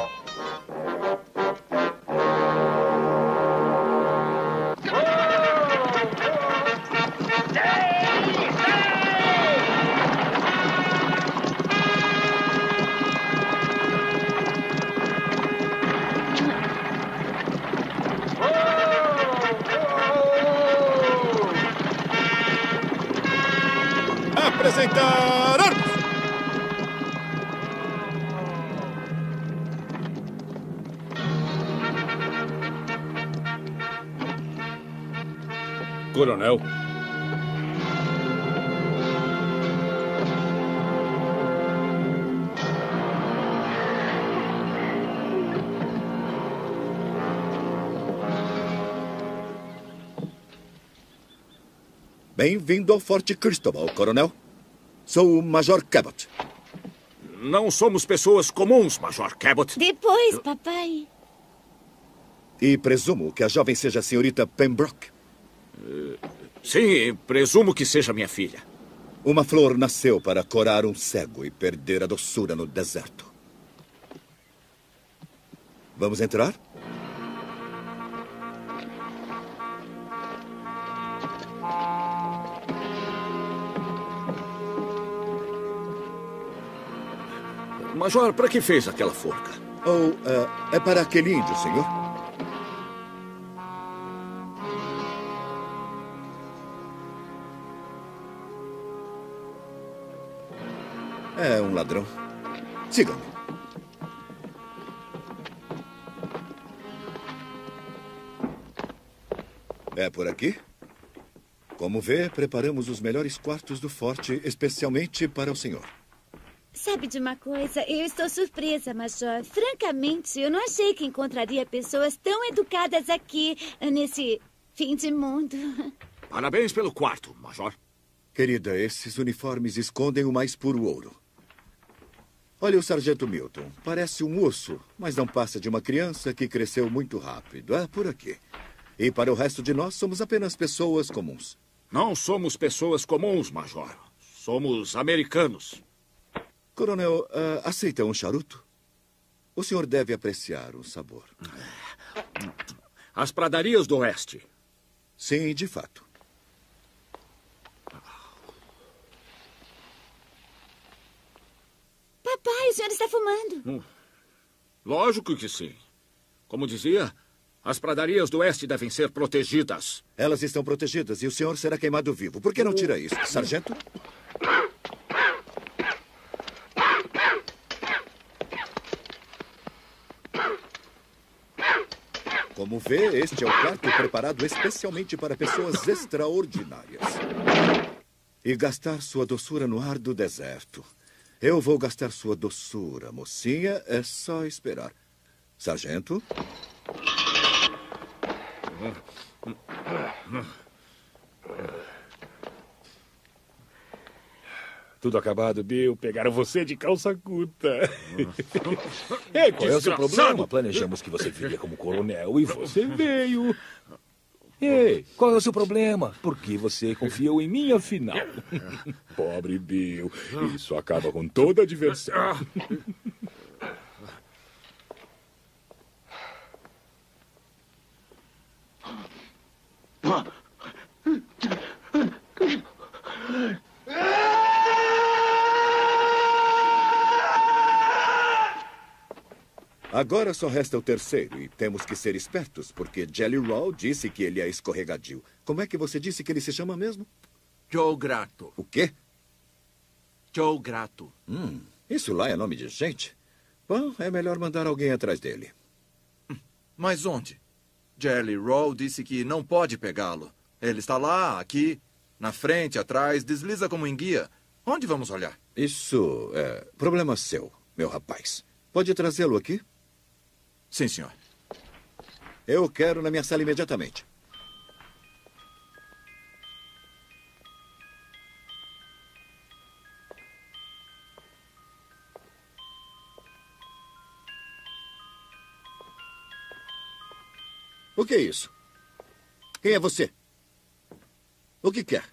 Apresentar armas! Coronel. Bem-vindo ao Forte Cristobal, coronel. Sou o Major Cabot. Não somos pessoas comuns, Major Cabot. Depois, papai. E presumo que a jovem seja a senhorita Pembroke. Sim, presumo que seja minha filha. Uma flor nasceu para corar um cego e perder a doçura no deserto. Vamos entrar? Major, para que fez aquela forca? É para aquele índio, senhor. É um ladrão. Sigam-me. É por aqui? Como vê, preparamos os melhores quartos do forte, especialmente para o senhor. Sabe de uma coisa? Eu estou surpresa, Major. Francamente, eu não achei que encontraria pessoas tão educadas aqui, nesse fim de mundo. Parabéns pelo quarto, Major. Querida, esses uniformes escondem o mais puro ouro. Olha o Sargento Milton. Parece um urso, mas não passa de uma criança que cresceu muito rápido. É por aqui. E para o resto de nós, somos apenas pessoas comuns. Não somos pessoas comuns, Major. Somos americanos. Coronel, aceita um charuto? O senhor deve apreciar o sabor. As pradarias do Oeste. Sim, de fato. Papai, o senhor está fumando. Lógico que sim. Como dizia, As pradarias do oeste devem ser protegidas. Elas estão protegidas e o senhor será queimado vivo. Por que não tira isso, sargento? Como vê, este é o quarto preparado especialmente para pessoas extraordinárias. E gastar sua doçura no ar do deserto. Eu vou gastar sua doçura, mocinha. É só esperar. Sargento? Tudo acabado, Bill. Pegaram você de calça curta. Qual é o seu problema? Planejamos que você viria como coronel e você veio. Ei, qual é o seu problema? Por que você confiou em mim, afinal? Pobre Bill. Isso acaba com toda a diversão. Agora só resta o terceiro e temos que ser espertos, porque Jelly Roll disse que ele é escorregadio. Como é que você disse que ele se chama mesmo? Joe Grato. O quê? Joe Grato. Isso lá é nome de gente? Bom, é melhor mandar alguém atrás dele. Mas onde? Jelly Roll disse que não pode pegá-lo. Ele está lá, aqui, na frente, atrás, desliza como enguia. Onde vamos olhar? Isso é problema seu, meu rapaz. Pode trazê-lo aqui? Sim, senhor. Eu quero na minha sala imediatamente. O que é isso? Quem é você? O que quer?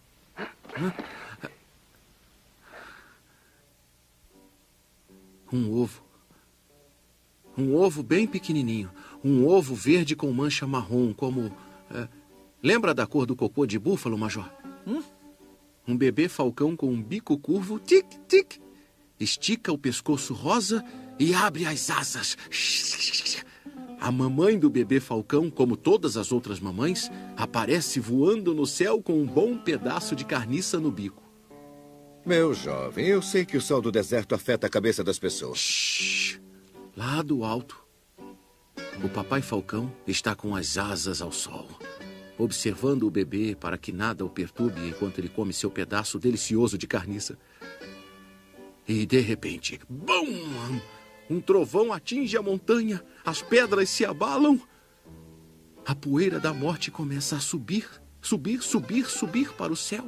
Um ovo. Um ovo bem pequenininho. Um ovo verde com mancha marrom, como... lembra da cor do cocô de búfalo, Major? Um bebê falcão com um bico curvo, tic-tic. Estica o pescoço rosa e abre as asas. A mamãe do bebê falcão, como todas as outras mamães, aparece voando no céu com um bom pedaço de carniça no bico. Meu jovem, eu sei que o sol do deserto afeta a cabeça das pessoas. Shhh. Lá do alto, o papai falcão está com as asas ao sol, observando o bebê para que nada o perturbe enquanto ele come seu pedaço delicioso de carniça. E, de repente, bum! Um trovão atinge a montanha, as pedras se abalam. A poeira da morte começa a subir, subir, subir, subir para o céu.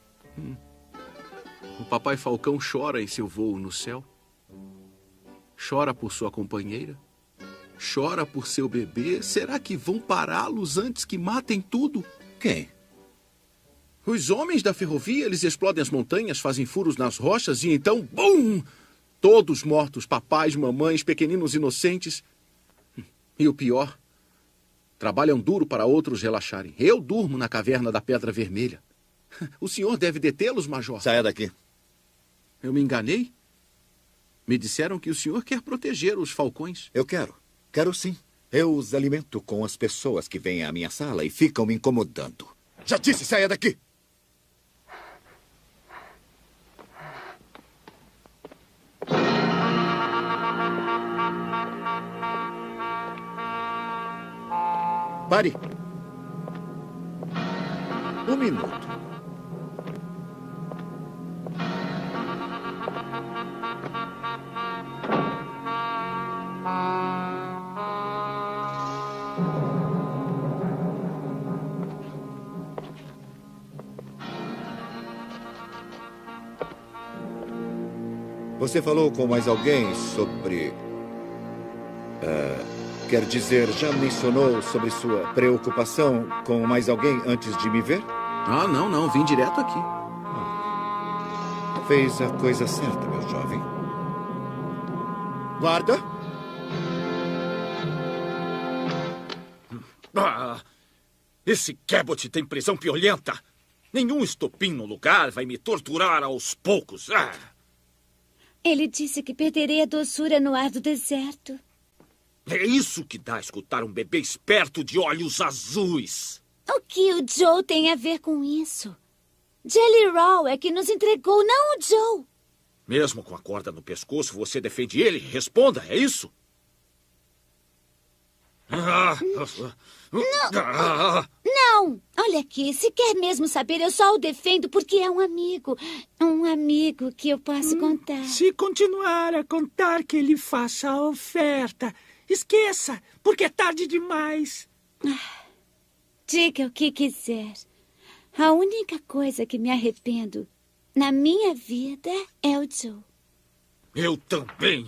O papai falcão chora em seu voo no céu. Chora por sua companheira. Chora por seu bebê. Será que vão pará-los antes que matem tudo? Quem? Os homens da ferrovia, eles explodem as montanhas, fazem furos nas rochas e então, bum! Todos mortos, papais, mamães, pequeninos inocentes. E o pior, trabalham duro para outros relaxarem. Eu durmo na caverna da Pedra Vermelha. O senhor deve detê-los, Major. Saia daqui. Eu me enganei? Me disseram que o senhor quer proteger os falcões. Eu quero. Quero sim. Eu os alimento com as pessoas que vêm à minha sala e ficam me incomodando. Já disse, saia daqui! Pare. Um minuto. Você falou com mais alguém sobre... quer dizer, já mencionou sobre sua preocupação com mais alguém antes de me ver? Ah, não. Vim direto aqui. Fez a coisa certa, meu jovem. Guarda! Esse Cabot tem prisão piolenta. Nenhum estopim no lugar vai me torturar aos poucos. Ele disse que perderei a doçura no ar do deserto. É isso que dá escutar um bebê esperto de olhos azuis. O que o Joe tem a ver com isso? Jelly Roll é que nos entregou, não o Joe. Mesmo com a corda no pescoço, você defende ele? Responda, é isso? Não! Olha aqui, se quer mesmo saber, eu só o defendo porque é um amigo. Um amigo que eu posso contar. Se continuar a contar que ele faça a oferta, esqueça, porque é tarde demais. Diga o que quiser. A única coisa que me arrependo na minha vida é o Joe. Eu também.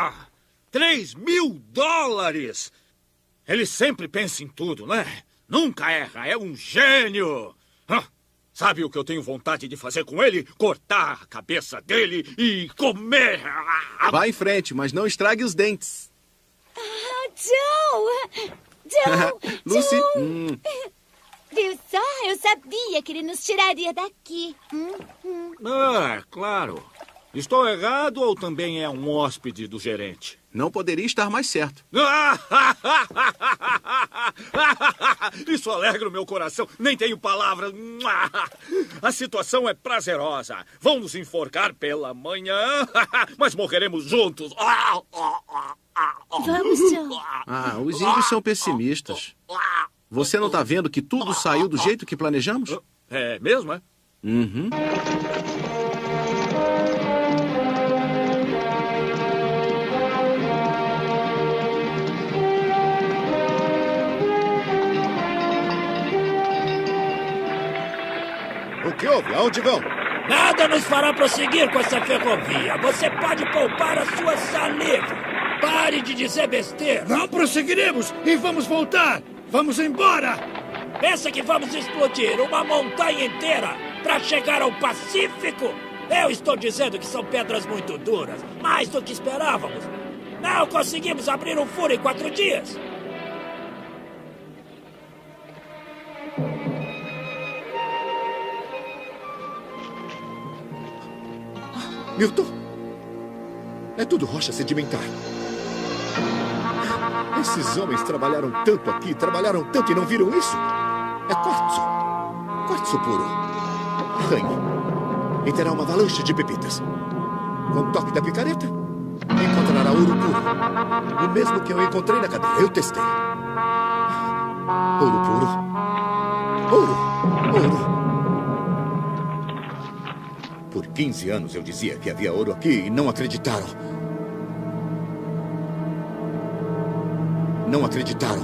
$3.000! Ele sempre pensa em tudo, né? Nunca erra, é um gênio. Sabe o que eu tenho vontade de fazer com ele? Cortar a cabeça dele e comer. Vá em frente, mas não estrague os dentes. Joe! Joe! Lucy. Joe! Viu só? Eu sabia que ele nos tiraria daqui. Claro. Estou errado ou também é um hóspede do gerente? Não poderia estar mais certo. Isso alegra o meu coração. Nem tenho palavras. A situação é prazerosa. Vão nos enforcar pela manhã, mas morreremos juntos. Vamos, Joe. Os índios são pessimistas. Você não está vendo que tudo saiu do jeito que planejamos? É mesmo, é? Uhum. O que houve? Aonde vão? Nada nos fará prosseguir com essa ferrovia. Você pode poupar a sua saliva. Pare de dizer besteira. Não prosseguiremos e vamos voltar. Vamos embora. Pensa que vamos explodir uma montanha inteira para chegar ao Pacífico? Eu estou dizendo que são pedras muito duras, mais do que esperávamos. Não conseguimos abrir um furo em 4 dias. Milton, é tudo rocha sedimentar. Esses homens trabalharam tanto aqui, trabalharam tanto e não viram isso? É quartzo. Quartzo puro. Arranhe. E terá uma avalanche de pepitas. Com o toque da picareta, encontrará ouro puro. O mesmo que eu encontrei na cadeia. Eu testei. Ouro puro. Ouro. Por 15 anos eu dizia que havia ouro aqui e não acreditaram. Não acreditaram.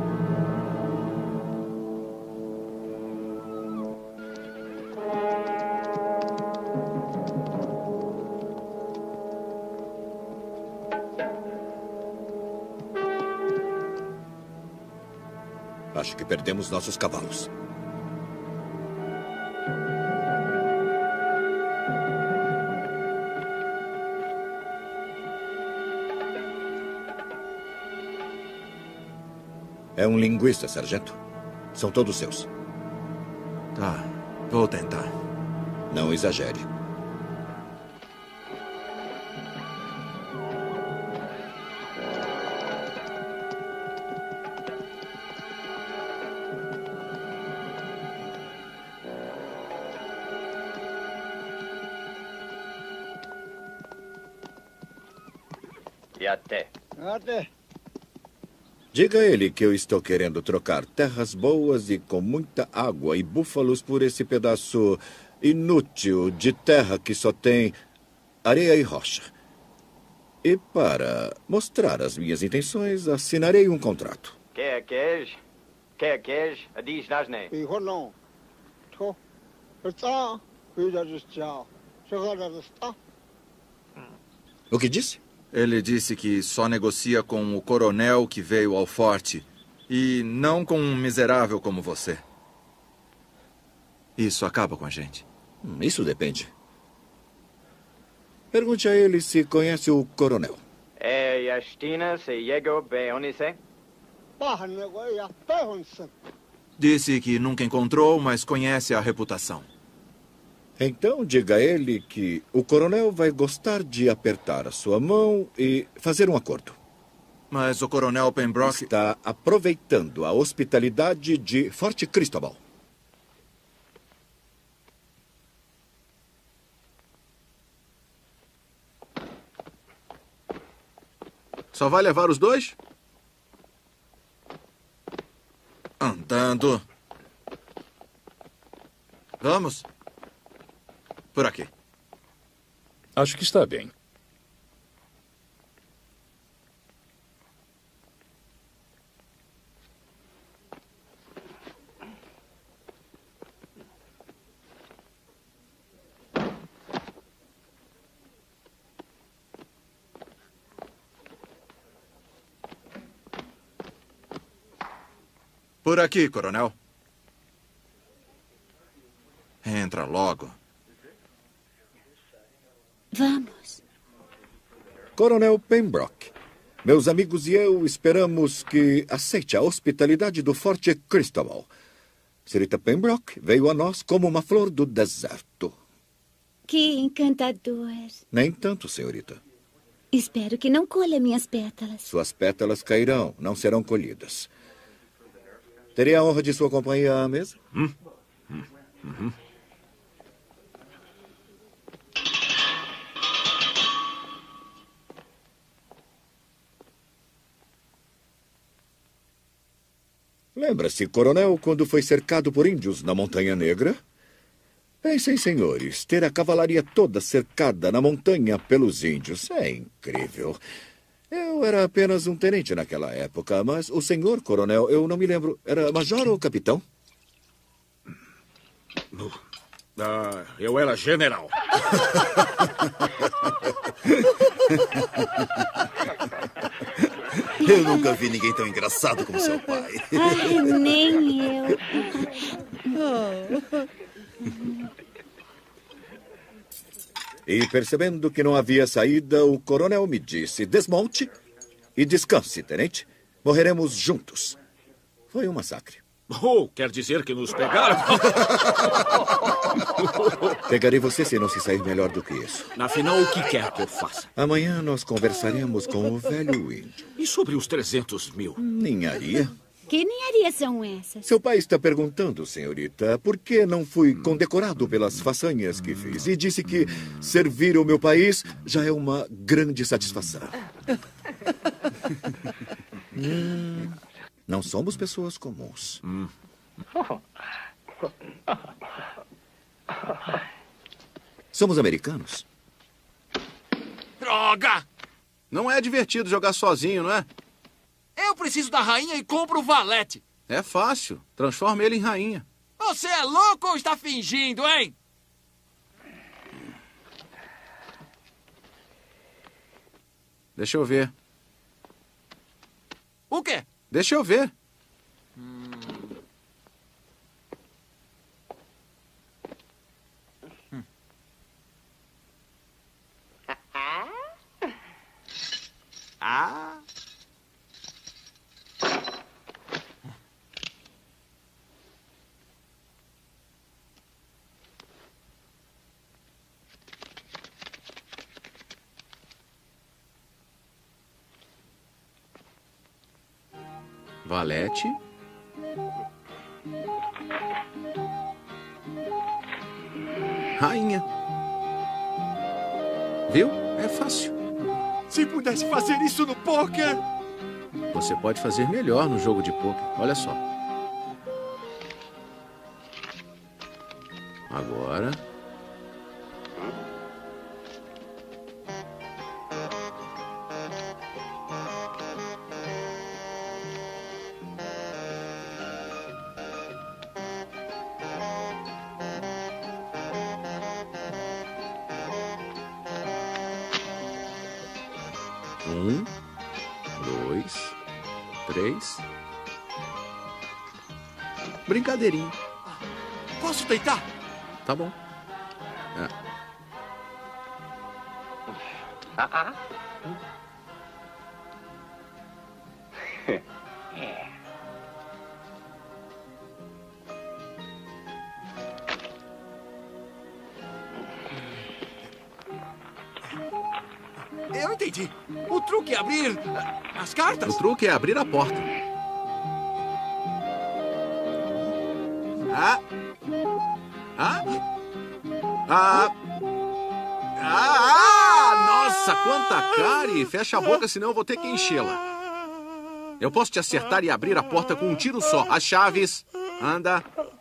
Acho que perdemos nossos cavalos. É um linguista, sargento. São todos seus. Tá, vou tentar. Não exagere. E até. Até. Diga a ele que eu estou querendo trocar terras boas e com muita água e búfalos por esse pedaço inútil de terra que só tem areia e rocha. E para mostrar as minhas intenções, assinarei um contrato. O que disse? Ele disse que só negocia com o coronel que veio ao forte e não com um miserável como você. Isso acaba com a gente. Isso depende. Pergunte a ele se conhece o coronel. Disse que nunca encontrou, mas conhece a reputação. Então diga a ele que o coronel vai gostar de apertar a sua mão e fazer um acordo. Mas o Coronel Pembroke... está aproveitando a hospitalidade de Forte Cristobal. Só vai levar os dois? Andando. Vamos. Por aqui. Acho que está bem. Por aqui, coronel. Entra logo. Vamos. Coronel Pembroke, meus amigos e eu esperamos que aceite a hospitalidade do Forte Cristobal. Senhorita Pembroke veio a nós como uma flor do deserto. Que encantador. Nem tanto, senhorita. Espero que não colha minhas pétalas. Suas pétalas cairão, não serão colhidas. Teria a honra de sua companhia à mesa? Lembra-se, coronel, quando foi cercado por índios na Montanha Negra? Pensem, senhores, ter a cavalaria toda cercada na montanha pelos índios. É incrível. Eu era apenas um tenente naquela época, mas o senhor, coronel, eu não me lembro, era major ou capitão? Eu era general. Eu nunca vi ninguém tão engraçado como seu pai. Ai, nem eu. E percebendo que não havia saída, o coronel me disse: desmonte e descanse, tenente. Morreremos juntos. Foi um massacre. Quer dizer que nos pegaram? Pegarei você se não se sair melhor do que isso. Afinal, o que quer que eu faça? Amanhã nós conversaremos com o velho índio. E sobre os 300 mil? Ninharia. Que ninharias são essas? Seu pai está perguntando, senhorita, por que não fui condecorado pelas façanhas que fiz. E disse que servir o meu país já é uma grande satisfação. Não somos pessoas comuns. Somos americanos. Droga! Não é divertido jogar sozinho, não é? Eu preciso da rainha e compro o valete. É fácil. Transforma ele em rainha. Você é louco ou está fingindo, hein? Deixa eu ver. O quê? Deixa eu ver. Valete. Rainha. Viu? É fácil. Se pudesse fazer isso no pôquer. Você pode fazer melhor no jogo de pôquer. Olha só. Agora. Um, dois, três. Brincadeirinha. Posso tentar? Tá bom. Eu entendi. O truque é abrir as cartas? O truque é abrir a porta. Nossa, quanta cárie! Fecha a boca, senão eu vou ter que enchê-la. Eu posso te acertar e abrir a porta com um tiro só. As chaves. Anda.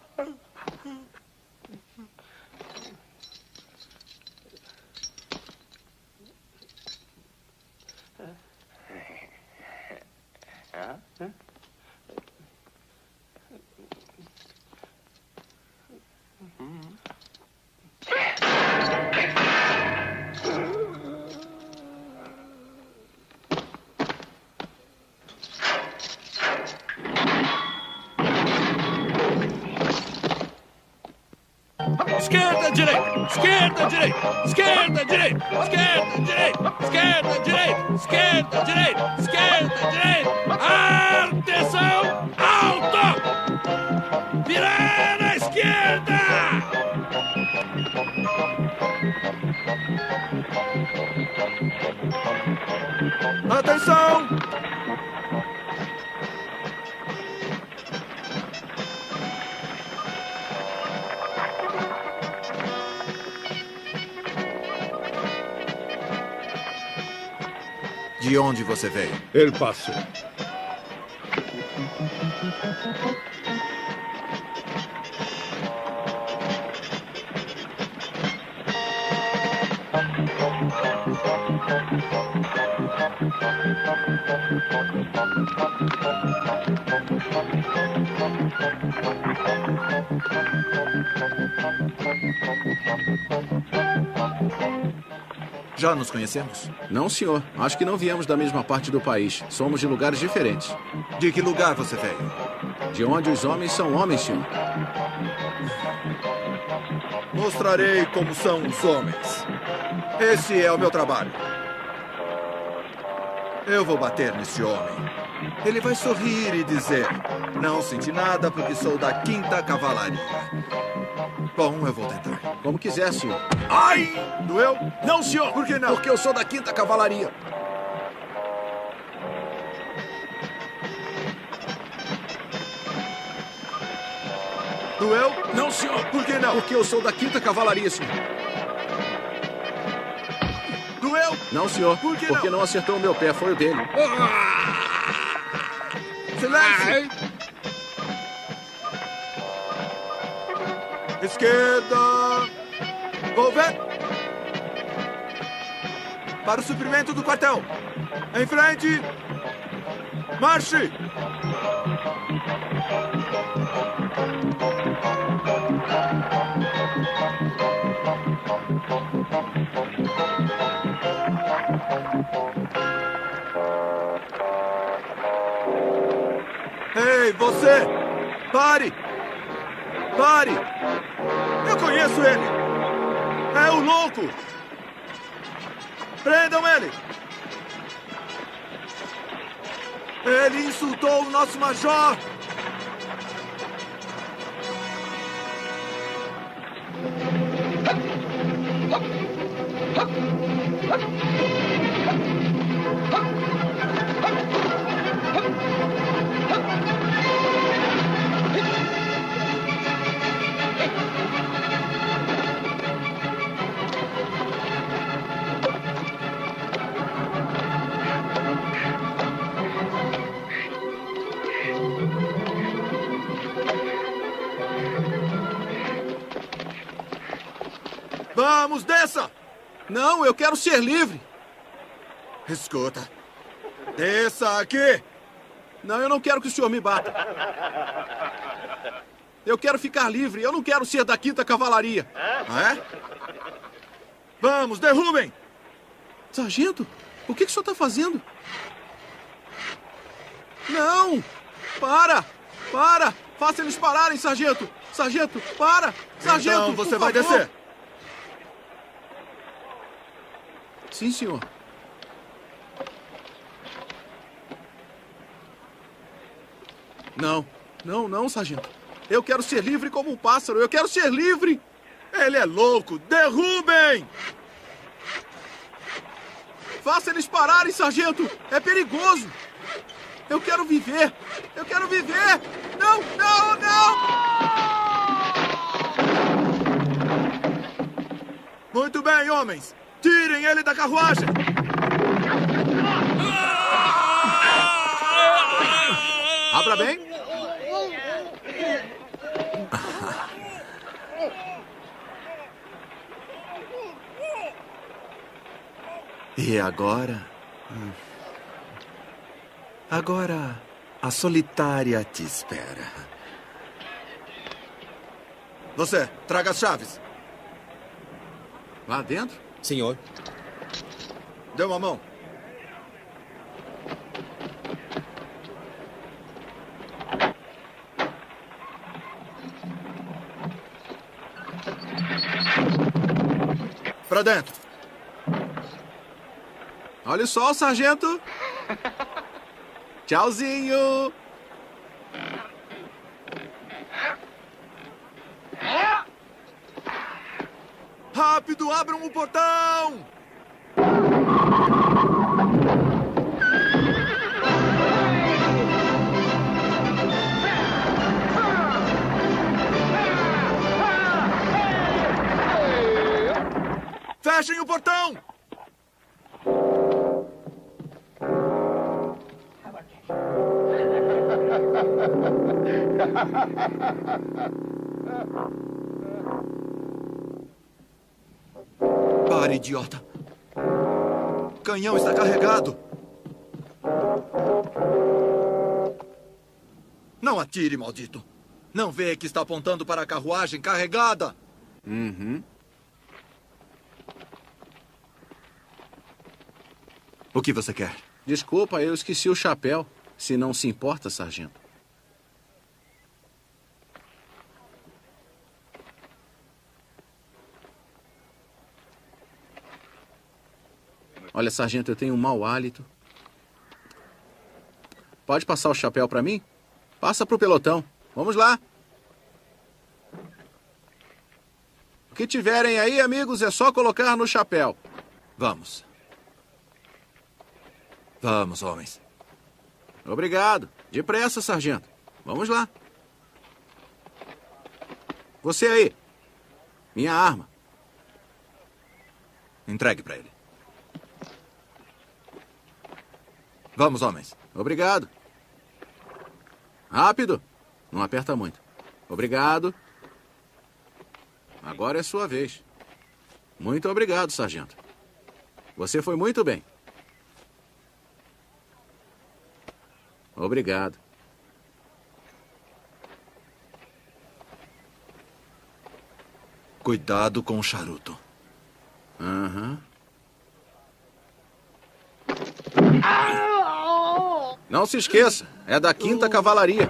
Esquerda, direita! Esquerda, direita! Esquerda, direita! Esquerda, direita! Esquerda, direita! Esquerda, direita! Esquerda, direita! Atenção! Alto! Virar à esquerda! Atenção! De onde você veio? El Paso. Já nos conhecemos? Não, senhor. Acho que não viemos da mesma parte do país. Somos de lugares diferentes. De que lugar você veio? De onde os homens são homens, senhor. Mostrarei como são os homens. Esse é o meu trabalho. Eu vou bater nesse homem. Ele vai sorrir e dizer: não senti nada porque sou da 5ª Cavalaria. Bom, eu vou tentar. Como quiser, senhor. Ai! Doeu? Não, senhor. Por que não? Porque eu sou da 5ª Cavalaria. Doeu? Não, senhor. Por que não? Porque eu sou da 5ª Cavalaria, senhor. Doeu? Não, senhor. Por que Porque não acertou o meu pé, foi o dele. Silêncio! Esquerda! Vou ver! Para o suprimento do quartel! Em frente! Marche! Ei, você! Pare! Pare! Eu conheço ele! É o louco! Prendam ele! Ele insultou o nosso major! Vamos, desça! Não, eu quero ser livre. Escuta. Desça aqui! Não, eu não quero que o senhor me bata. Eu quero ficar livre. Eu não quero ser da 5ª Cavalaria. Ah, é? Vamos, derrubem! Sargento, o que o senhor está fazendo? Não! Para! Para! Faça eles pararem, sargento! Sargento, para! Sargento, então você vai favor. descer. Sim, senhor. Não, não, não, sargento. Eu quero ser livre como um pássaro. Eu quero ser livre. Ele é louco. Derrubem! Faça eles pararem, sargento! É perigoso! Eu quero viver! Eu quero viver! Não, não, não! Muito bem, homens! Tirem ele da carruagem! Abra bem! E agora? Agora, a solitária te espera. Você, traga as chaves. Lá dentro? Senhor. Dê uma mão. Pra dentro. Olha o sol, sargento. Tchauzinho. Rápido, abram o portão! Fechem o portão! Pare, idiota. O canhão está carregado. Não atire, maldito. Não vê que está apontando para a carruagem carregada? Uhum. O que você quer? Desculpa, eu esqueci o chapéu. Se não se importa, sargento. Olha, sargento, eu tenho um mau hálito. Pode passar o chapéu para mim? Passa pro pelotão. Vamos lá. O que tiverem aí, amigos, é só colocar no chapéu. Vamos. Vamos, homens. Obrigado. Depressa, sargento. Vamos lá. Você aí. Minha arma. Entregue para ele. Vamos, homens. Obrigado. Rápido. Não aperta muito. Obrigado. Agora é sua vez. Muito obrigado, sargento. Você foi muito bem. Obrigado. Cuidado com o charuto. Aham. Não se esqueça, é da 5ª Cavalaria.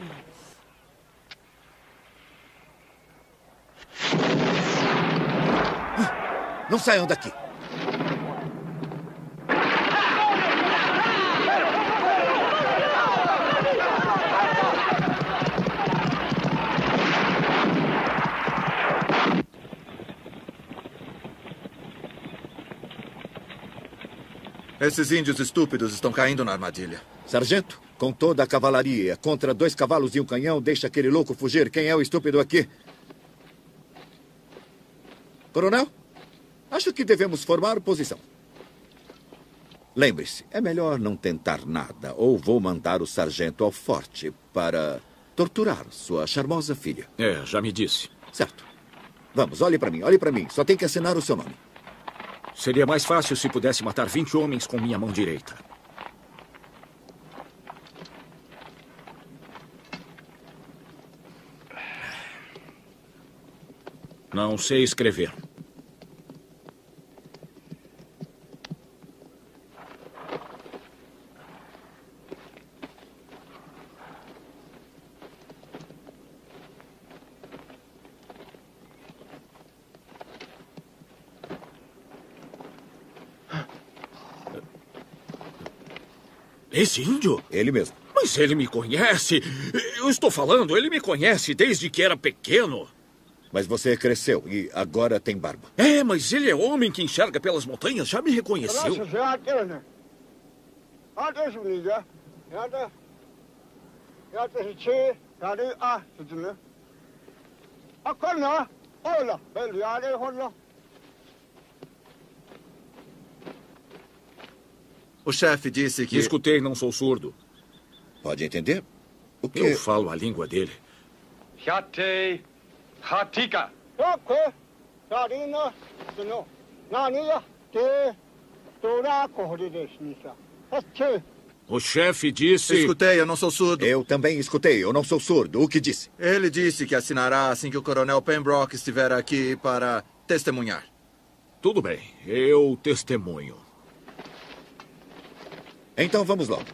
Não saiam daqui. Esses índios estúpidos estão caindo na armadilha. Sargento, com toda a cavalaria, contra 2 cavalos e um canhão, deixa aquele louco fugir. Quem é o estúpido aqui? Coronel, acho que devemos formar posição. Lembre-se, é melhor não tentar nada, ou vou mandar o sargento ao forte para torturar sua charmosa filha. É, já me disse. Certo. Vamos, olhe para mim, olhe para mim. Só tem que assinar o seu nome. Seria mais fácil se pudesse matar 20 homens com minha mão direita. Não sei escrever. Esse índio? Ele mesmo. Mas ele me conhece. Eu estou falando, ele me conhece desde que era pequeno. Mas você cresceu e agora tem barba. É, mas ele é homem que enxerga pelas montanhas. Já me reconheceu. O chefe disse que... Escutei, não sou surdo. Pode entender? O que? Eu falo a língua dele. Shate Hatika. O chefe disse... Escutei, eu não sou surdo. Eu também escutei, eu não sou surdo. O que disse? Ele disse que assinará assim que o coronel Pembroke estiver aqui para testemunhar. Tudo bem, eu testemunho. Então vamos logo.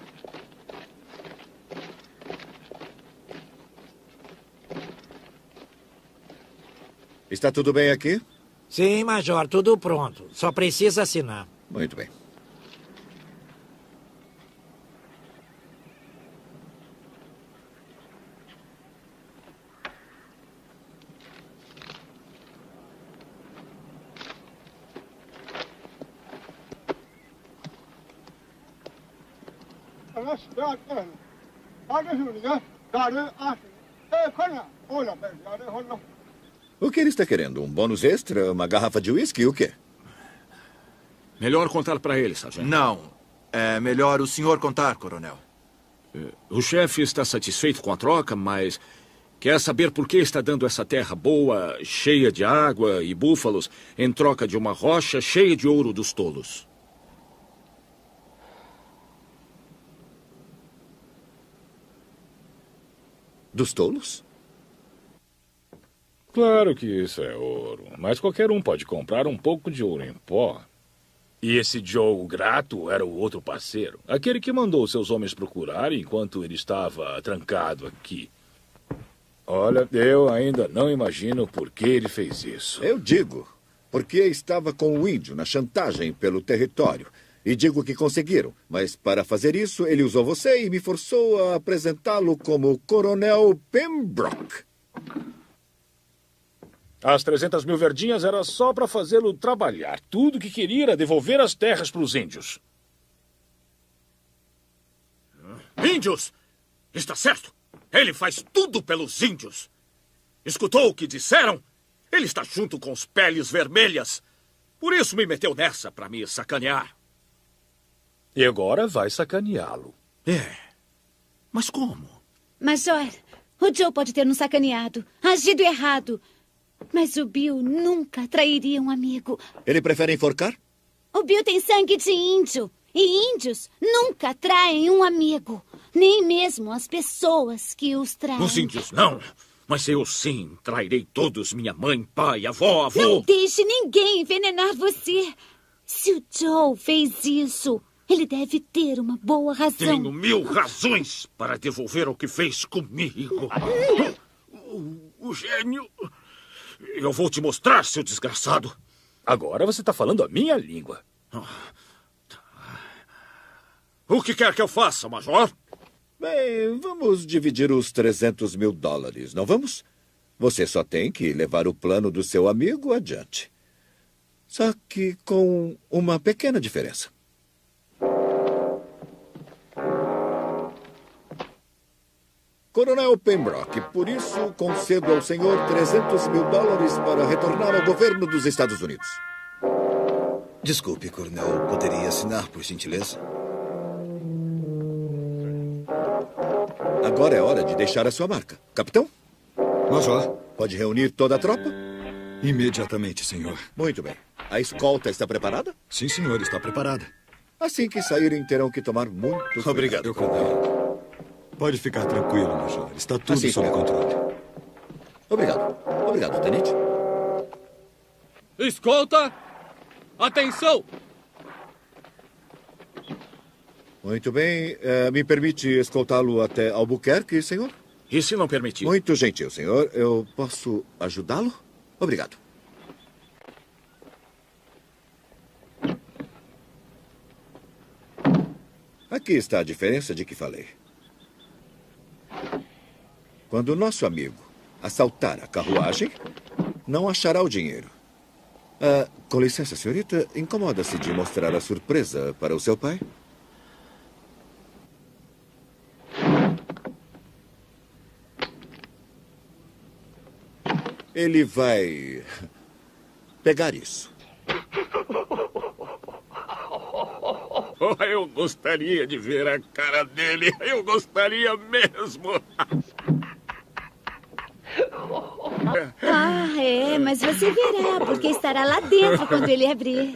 Está tudo bem aqui? Sim, Major, tudo pronto. Só precisa assinar. Muito bem. O que ele está querendo? Um bônus extra? Uma garrafa de uísque? O quê? Melhor contar para ele, sargento. Não. É melhor o senhor contar, coronel. O chefe está satisfeito com a troca, mas quer saber por que está dando essa terra boa, cheia de água e búfalos, em troca de uma rocha cheia de ouro dos tolos. Dos tolos? Claro que isso é ouro, mas qualquer um pode comprar um pouco de ouro em pó. E esse Joe Grato era o outro parceiro, aquele que mandou seus homens procurar enquanto ele estava trancado aqui. Olha, eu ainda não imagino por que ele fez isso. Eu digo, porque estava com o índio na chantagem pelo território. E digo que conseguiram, mas para fazer isso ele usou você e me forçou a apresentá-lo como Coronel Pembroke. As 300 mil verdinhas era só para fazê-lo trabalhar. Tudo que queria era devolver as terras para os índios. Índios! Está certo. Ele faz tudo pelos índios. Escutou o que disseram? Ele está junto com os peles vermelhas. Por isso me meteu nessa, para me sacanear. E agora vai sacaneá-lo. É. Mas como? Major, o Joe pode ter nos sacaneado, agido errado. Mas o Bill nunca trairia um amigo. Ele prefere enforcar? O Bill tem sangue de índio. E índios nunca traem um amigo. Nem mesmo as pessoas que os traem. Os índios não. Mas eu sim trairei todos. Minha mãe, pai, avó, avô. Não deixe ninguém envenenar você. Se o Joe fez isso, ele deve ter uma boa razão. Tenho 1000 razões para devolver o que fez comigo. O gênio... Eu vou te mostrar, seu desgraçado. Agora você está falando a minha língua. O que quer que eu faça, Major? Bem, vamos dividir os 300 mil dólares, não vamos? Você só tem que levar o plano do seu amigo adiante. Só que com uma pequena diferença. Coronel Pembroke, por isso concedo ao senhor 300 mil dólares para retornar ao governo dos Estados Unidos. Desculpe, coronel. Poderia assinar, por gentileza? Agora é hora de deixar a sua marca. Capitão? Major. Pode reunir toda a tropa? Imediatamente, senhor. Muito bem. A escolta está preparada? Sim, senhor, está preparada. Assim que saírem, terão que tomar muito cuidado. Obrigado, coronel. Pode ficar tranquilo, Major. Está tudo assim, sob controle. Obrigado. Obrigado, tenente. Escolta! Atenção! Muito bem. Me permite escoltá-lo até Albuquerque, senhor? E se não permitir? Muito gentil, senhor. Eu posso ajudá-lo? Obrigado. Aqui está a diferença de que falei. Quando o nosso amigo assaltar a carruagem, não achará o dinheiro. Com licença, senhorita, incomoda-se de mostrar a surpresa para o seu pai? Ele vai pegar isso. Eu gostaria de ver a cara dele. Eu gostaria mesmo. Mas você verá, porque estará lá dentro quando ele abrir.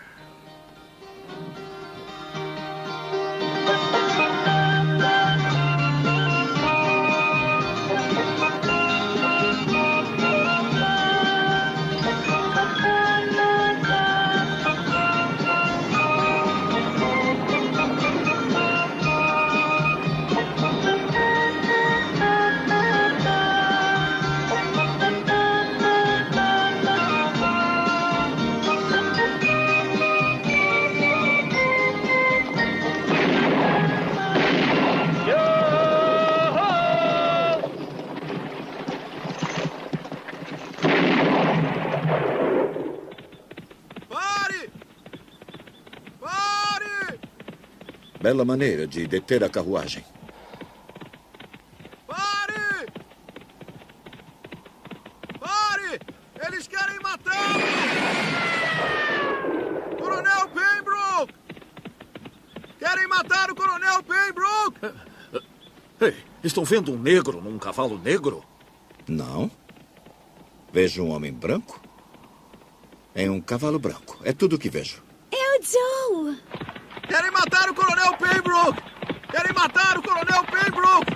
Bela maneira de deter a carruagem. Pare! Pare! Eles querem matá-lo! Coronel Pembroke! Querem matar o Coronel Pembroke! Ei, estão vendo um negro num cavalo negro? Não. Vejo um homem branco em um cavalo branco. É tudo o que vejo. É o Joe! Querem matar o Coronel Pembroke! Querem matar o Coronel Pembroke!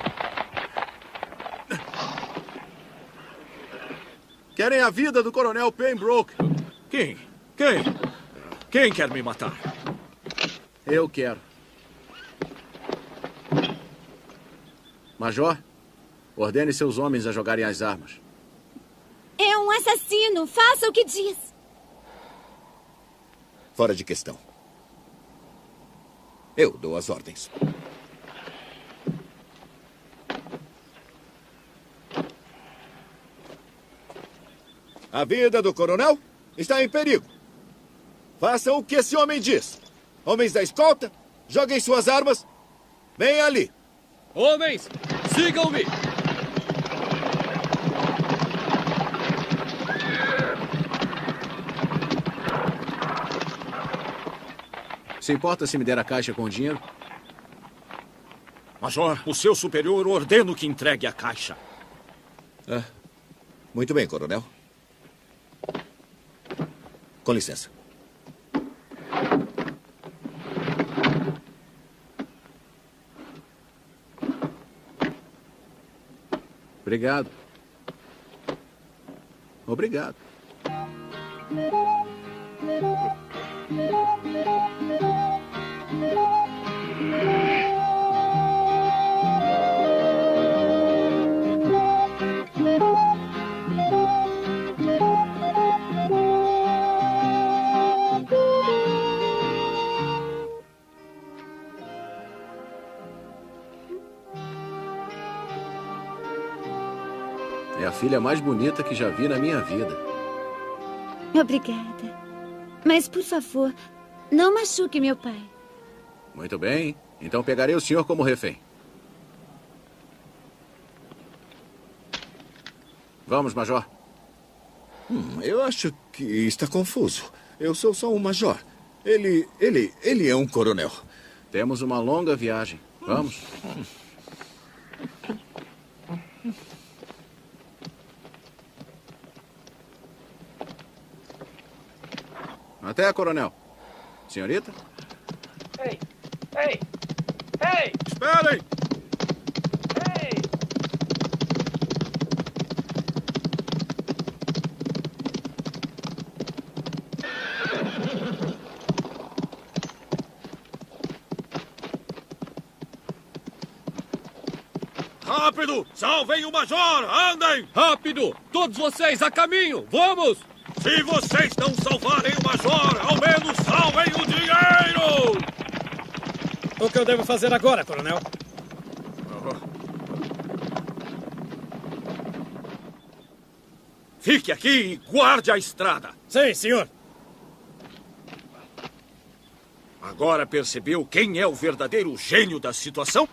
Querem a vida do Coronel Pembroke! Quem? Quem? Quem quer me matar? Eu quero. Major, ordene seus homens a jogarem as armas. É um assassino! Faça o que diz! Fora de questão. Eu dou as ordens. A vida do coronel está em perigo. Façam o que esse homem diz. Homens da escolta, joguem suas armas. Bem ali. Homens, sigam-me. Se importa se me der a caixa com o dinheiro? Major, o seu superior ordena que entregue a caixa. Muito bem, coronel. Com licença. Obrigado. Obrigado. É a filha mais bonita que já vi na minha vida. Obrigada. Mas, por favor, não machuque meu pai. Muito bem. Então pegarei o senhor como refém. Vamos, Major. Eu acho que está confuso. Eu sou só um major. Ele é um coronel. Temos uma longa viagem. Vamos. Até, coronel. Senhorita? Ei! Ei! Ei! Esperem! Ei! Rápido! Salvem o Major! Andem! Rápido! Todos vocês a caminho! Vamos! Se vocês não salvarem o Major, ao menos salvem o dinheiro! O que eu devo fazer agora, coronel? Fique aqui e guarde a estrada. Sim, senhor. Agora percebeu quem é o verdadeiro gênio da situação?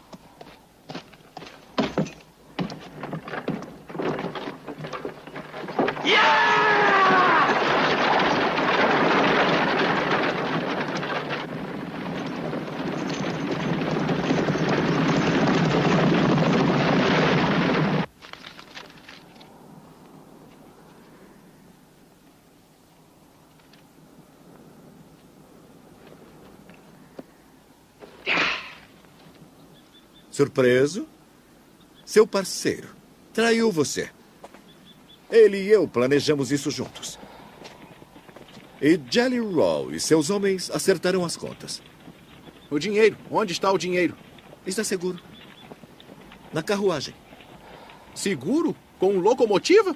Surpreso? Seu parceiro traiu você. Ele e eu planejamos isso juntos. E Jelly Roll e seus homens acertarão as contas. O dinheiro. Onde está o dinheiro? Está seguro. Na carruagem. Seguro? Com locomotiva?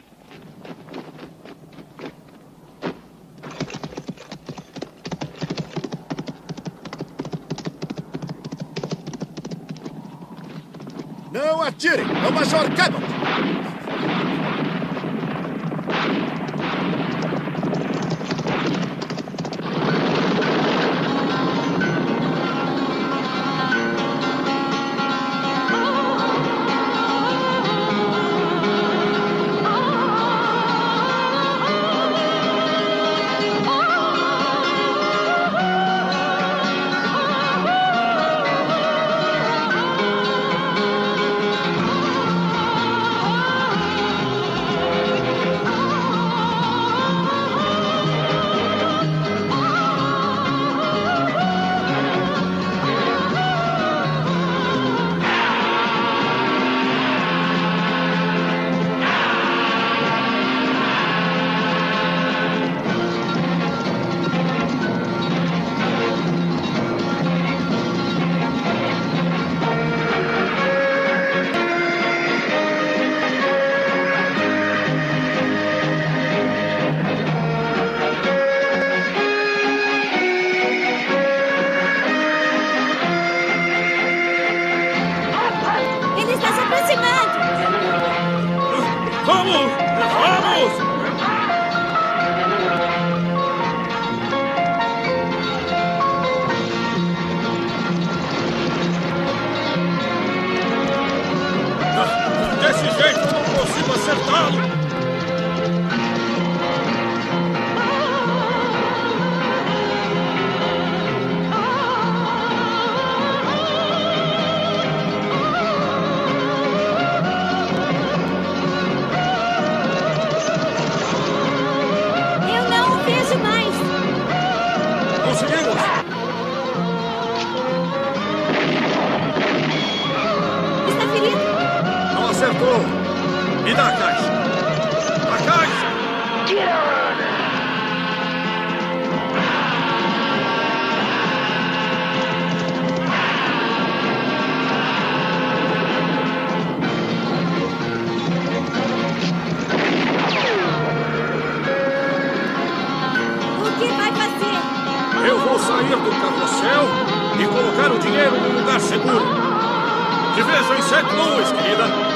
Não atirem! É o Major Cabot! Me dá a caixa! A caixa! O que vai fazer? Eu vou sair do carrossel e colocar o dinheiro num lugar seguro. Te vejo em St. Louis, querida.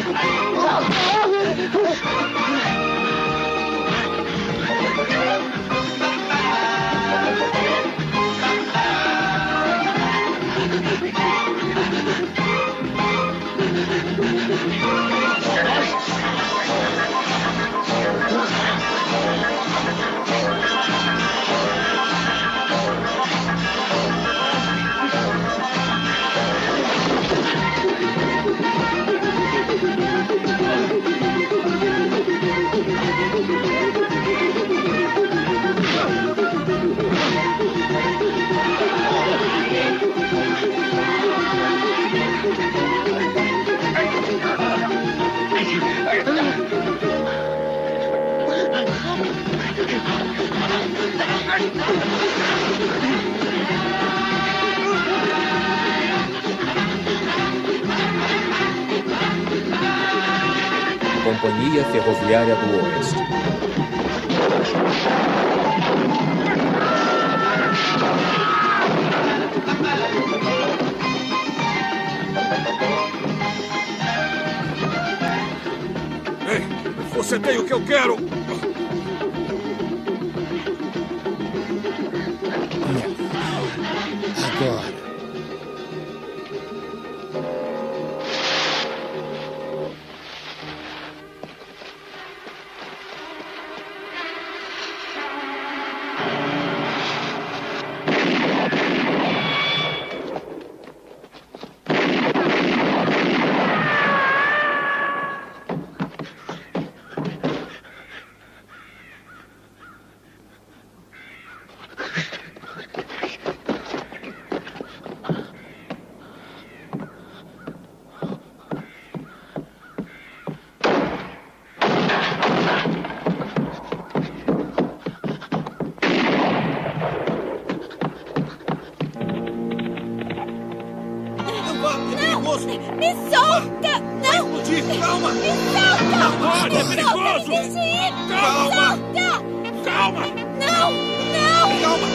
Companhia Ferroviária do Oeste. Ei, você tem o que eu quero! Agora. Me solta! Não! Vai explodir! Calma! Me solta! Não pode! É perigoso! Me deixa ir! Calma! Me solta! Calma! Não! Não! Calma!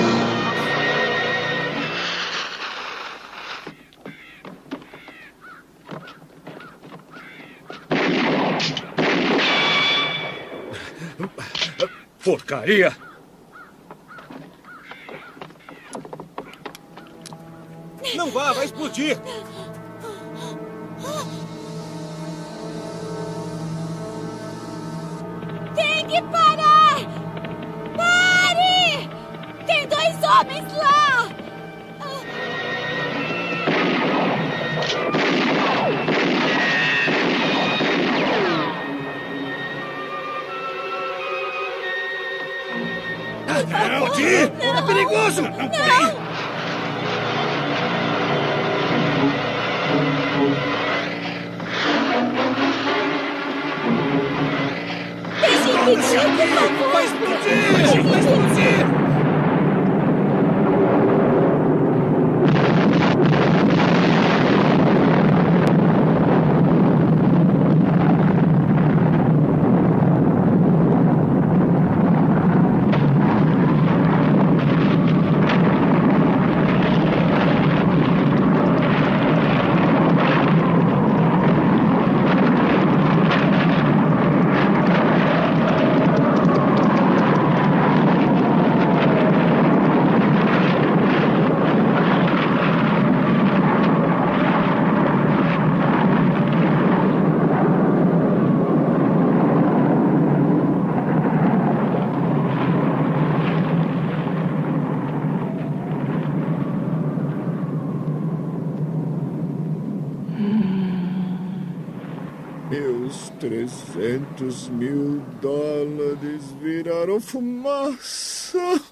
Porcaria! Não vá, vai explodir! Tem que parar! Pare! Tem 2 homens lá! Não, Di! É perigoso! Não! Deixa eu pedir, por favor! Vai explodir! Vai explodir! Meus $300.000 viraram fumaça.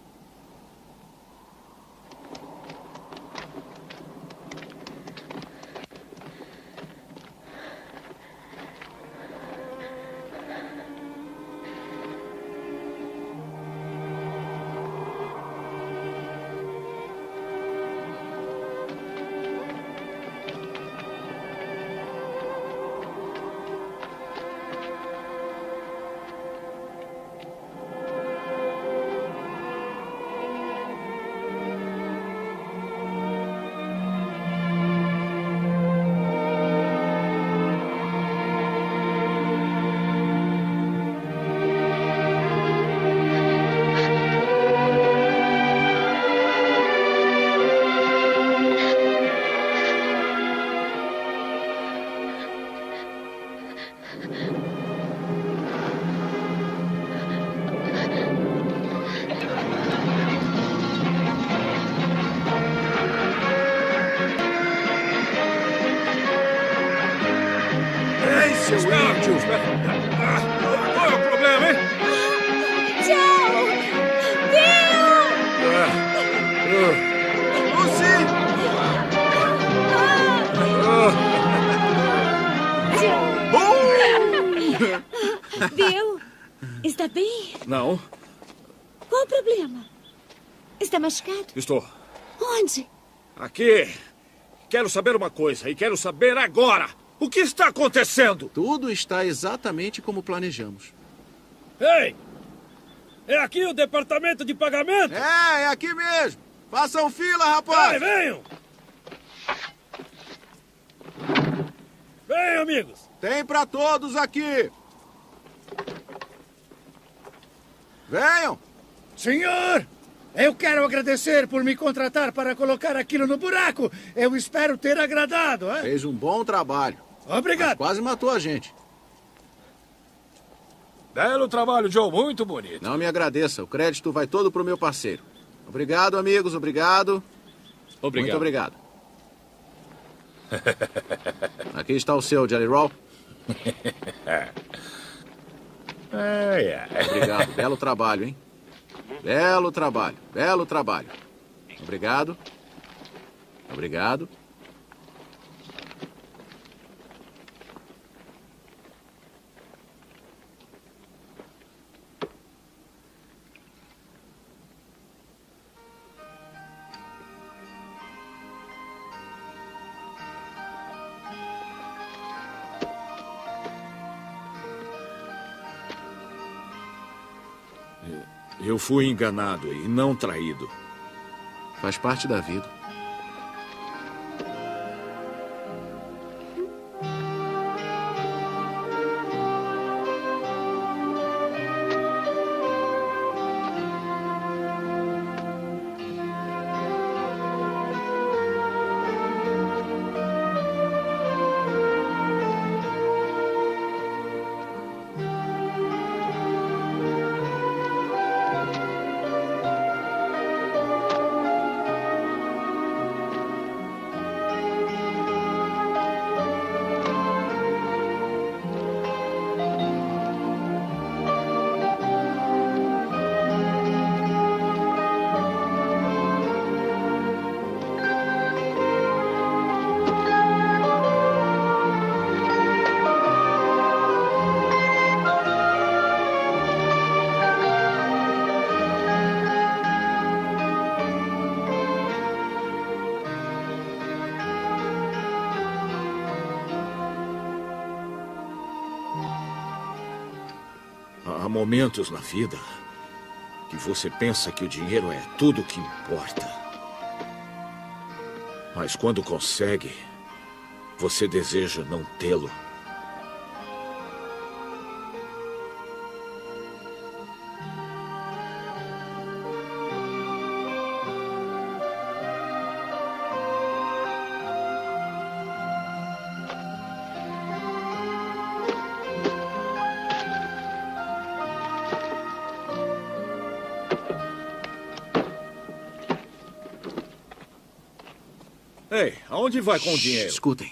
seu índio. Qual é o problema, hein? Tchau! Bill! Bill, está bem? Não. Qual o problema? Está machucado? Estou. Onde? Aqui. Quero saber uma coisa e quero saber agora. O que está acontecendo? Tudo está exatamente como planejamos. Ei! É aqui o departamento de pagamento? É aqui mesmo. Façam fila, rapaz. Venham! Venham, amigos. Tem pra todos aqui. Venham. Senhor, eu quero agradecer por me contratar para colocar aquilo no buraco. Eu espero ter agradado, hein? Fez um bom trabalho. Obrigado. Mas quase matou a gente. Belo trabalho, Joe. Muito bonito. Não me agradeça. O crédito vai todo pro meu parceiro. Obrigado, amigos. Obrigado. Muito obrigado. Aqui está o seu, Jelly Roll. Obrigado. Belo trabalho, hein? Belo trabalho. Belo trabalho. Obrigado. Obrigado. Eu fui enganado e não traído. Faz parte da vida. Há momentos na vida que você pensa que o dinheiro é tudo o que importa. Mas quando consegue, você deseja não tê-lo. Ei, aonde vai com o dinheiro? Escutem.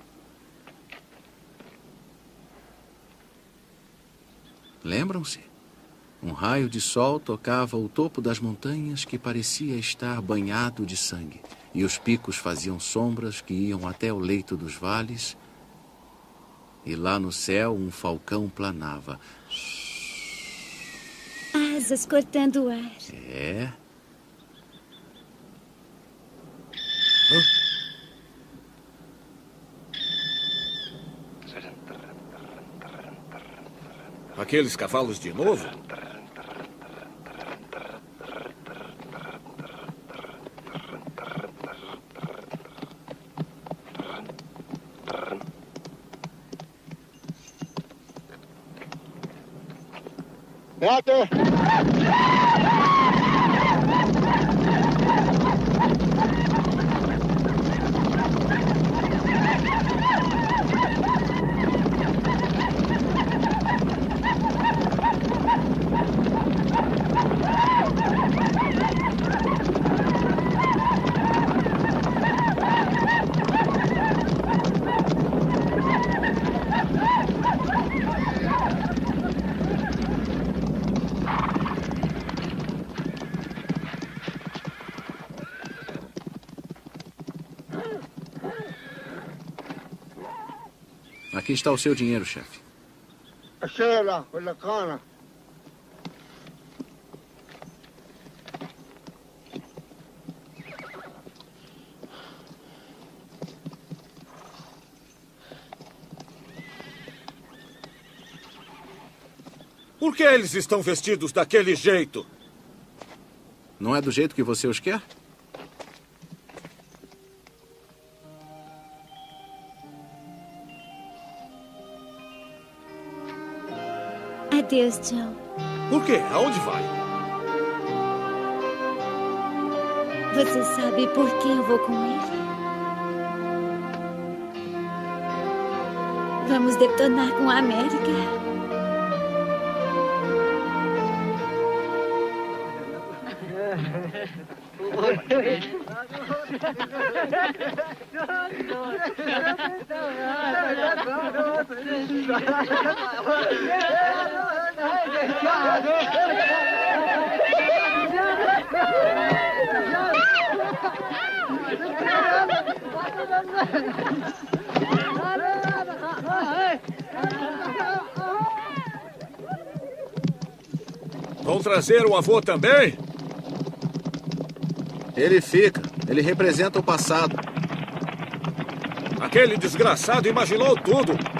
Lembram-se? Um raio de sol tocava o topo das montanhas que parecia estar banhado de sangue. E os picos faziam sombras que iam até o leito dos vales. E lá no céu um falcão planava. Asas cortando o ar. É. Aqueles cavalos de novo? Walter! Aqui está o seu dinheiro, chefe. الشارع ولا كان Por que eles estão vestidos daquele jeito? Não é do jeito que você os quer? Adeus, Joe. Por quê? Aonde vai? Você sabe por que eu vou com ele? Vamos detonar com a América. Vão trazer o avô também? Ele fica. Ele representa o passado. Aquele desgraçado imaginou tudo.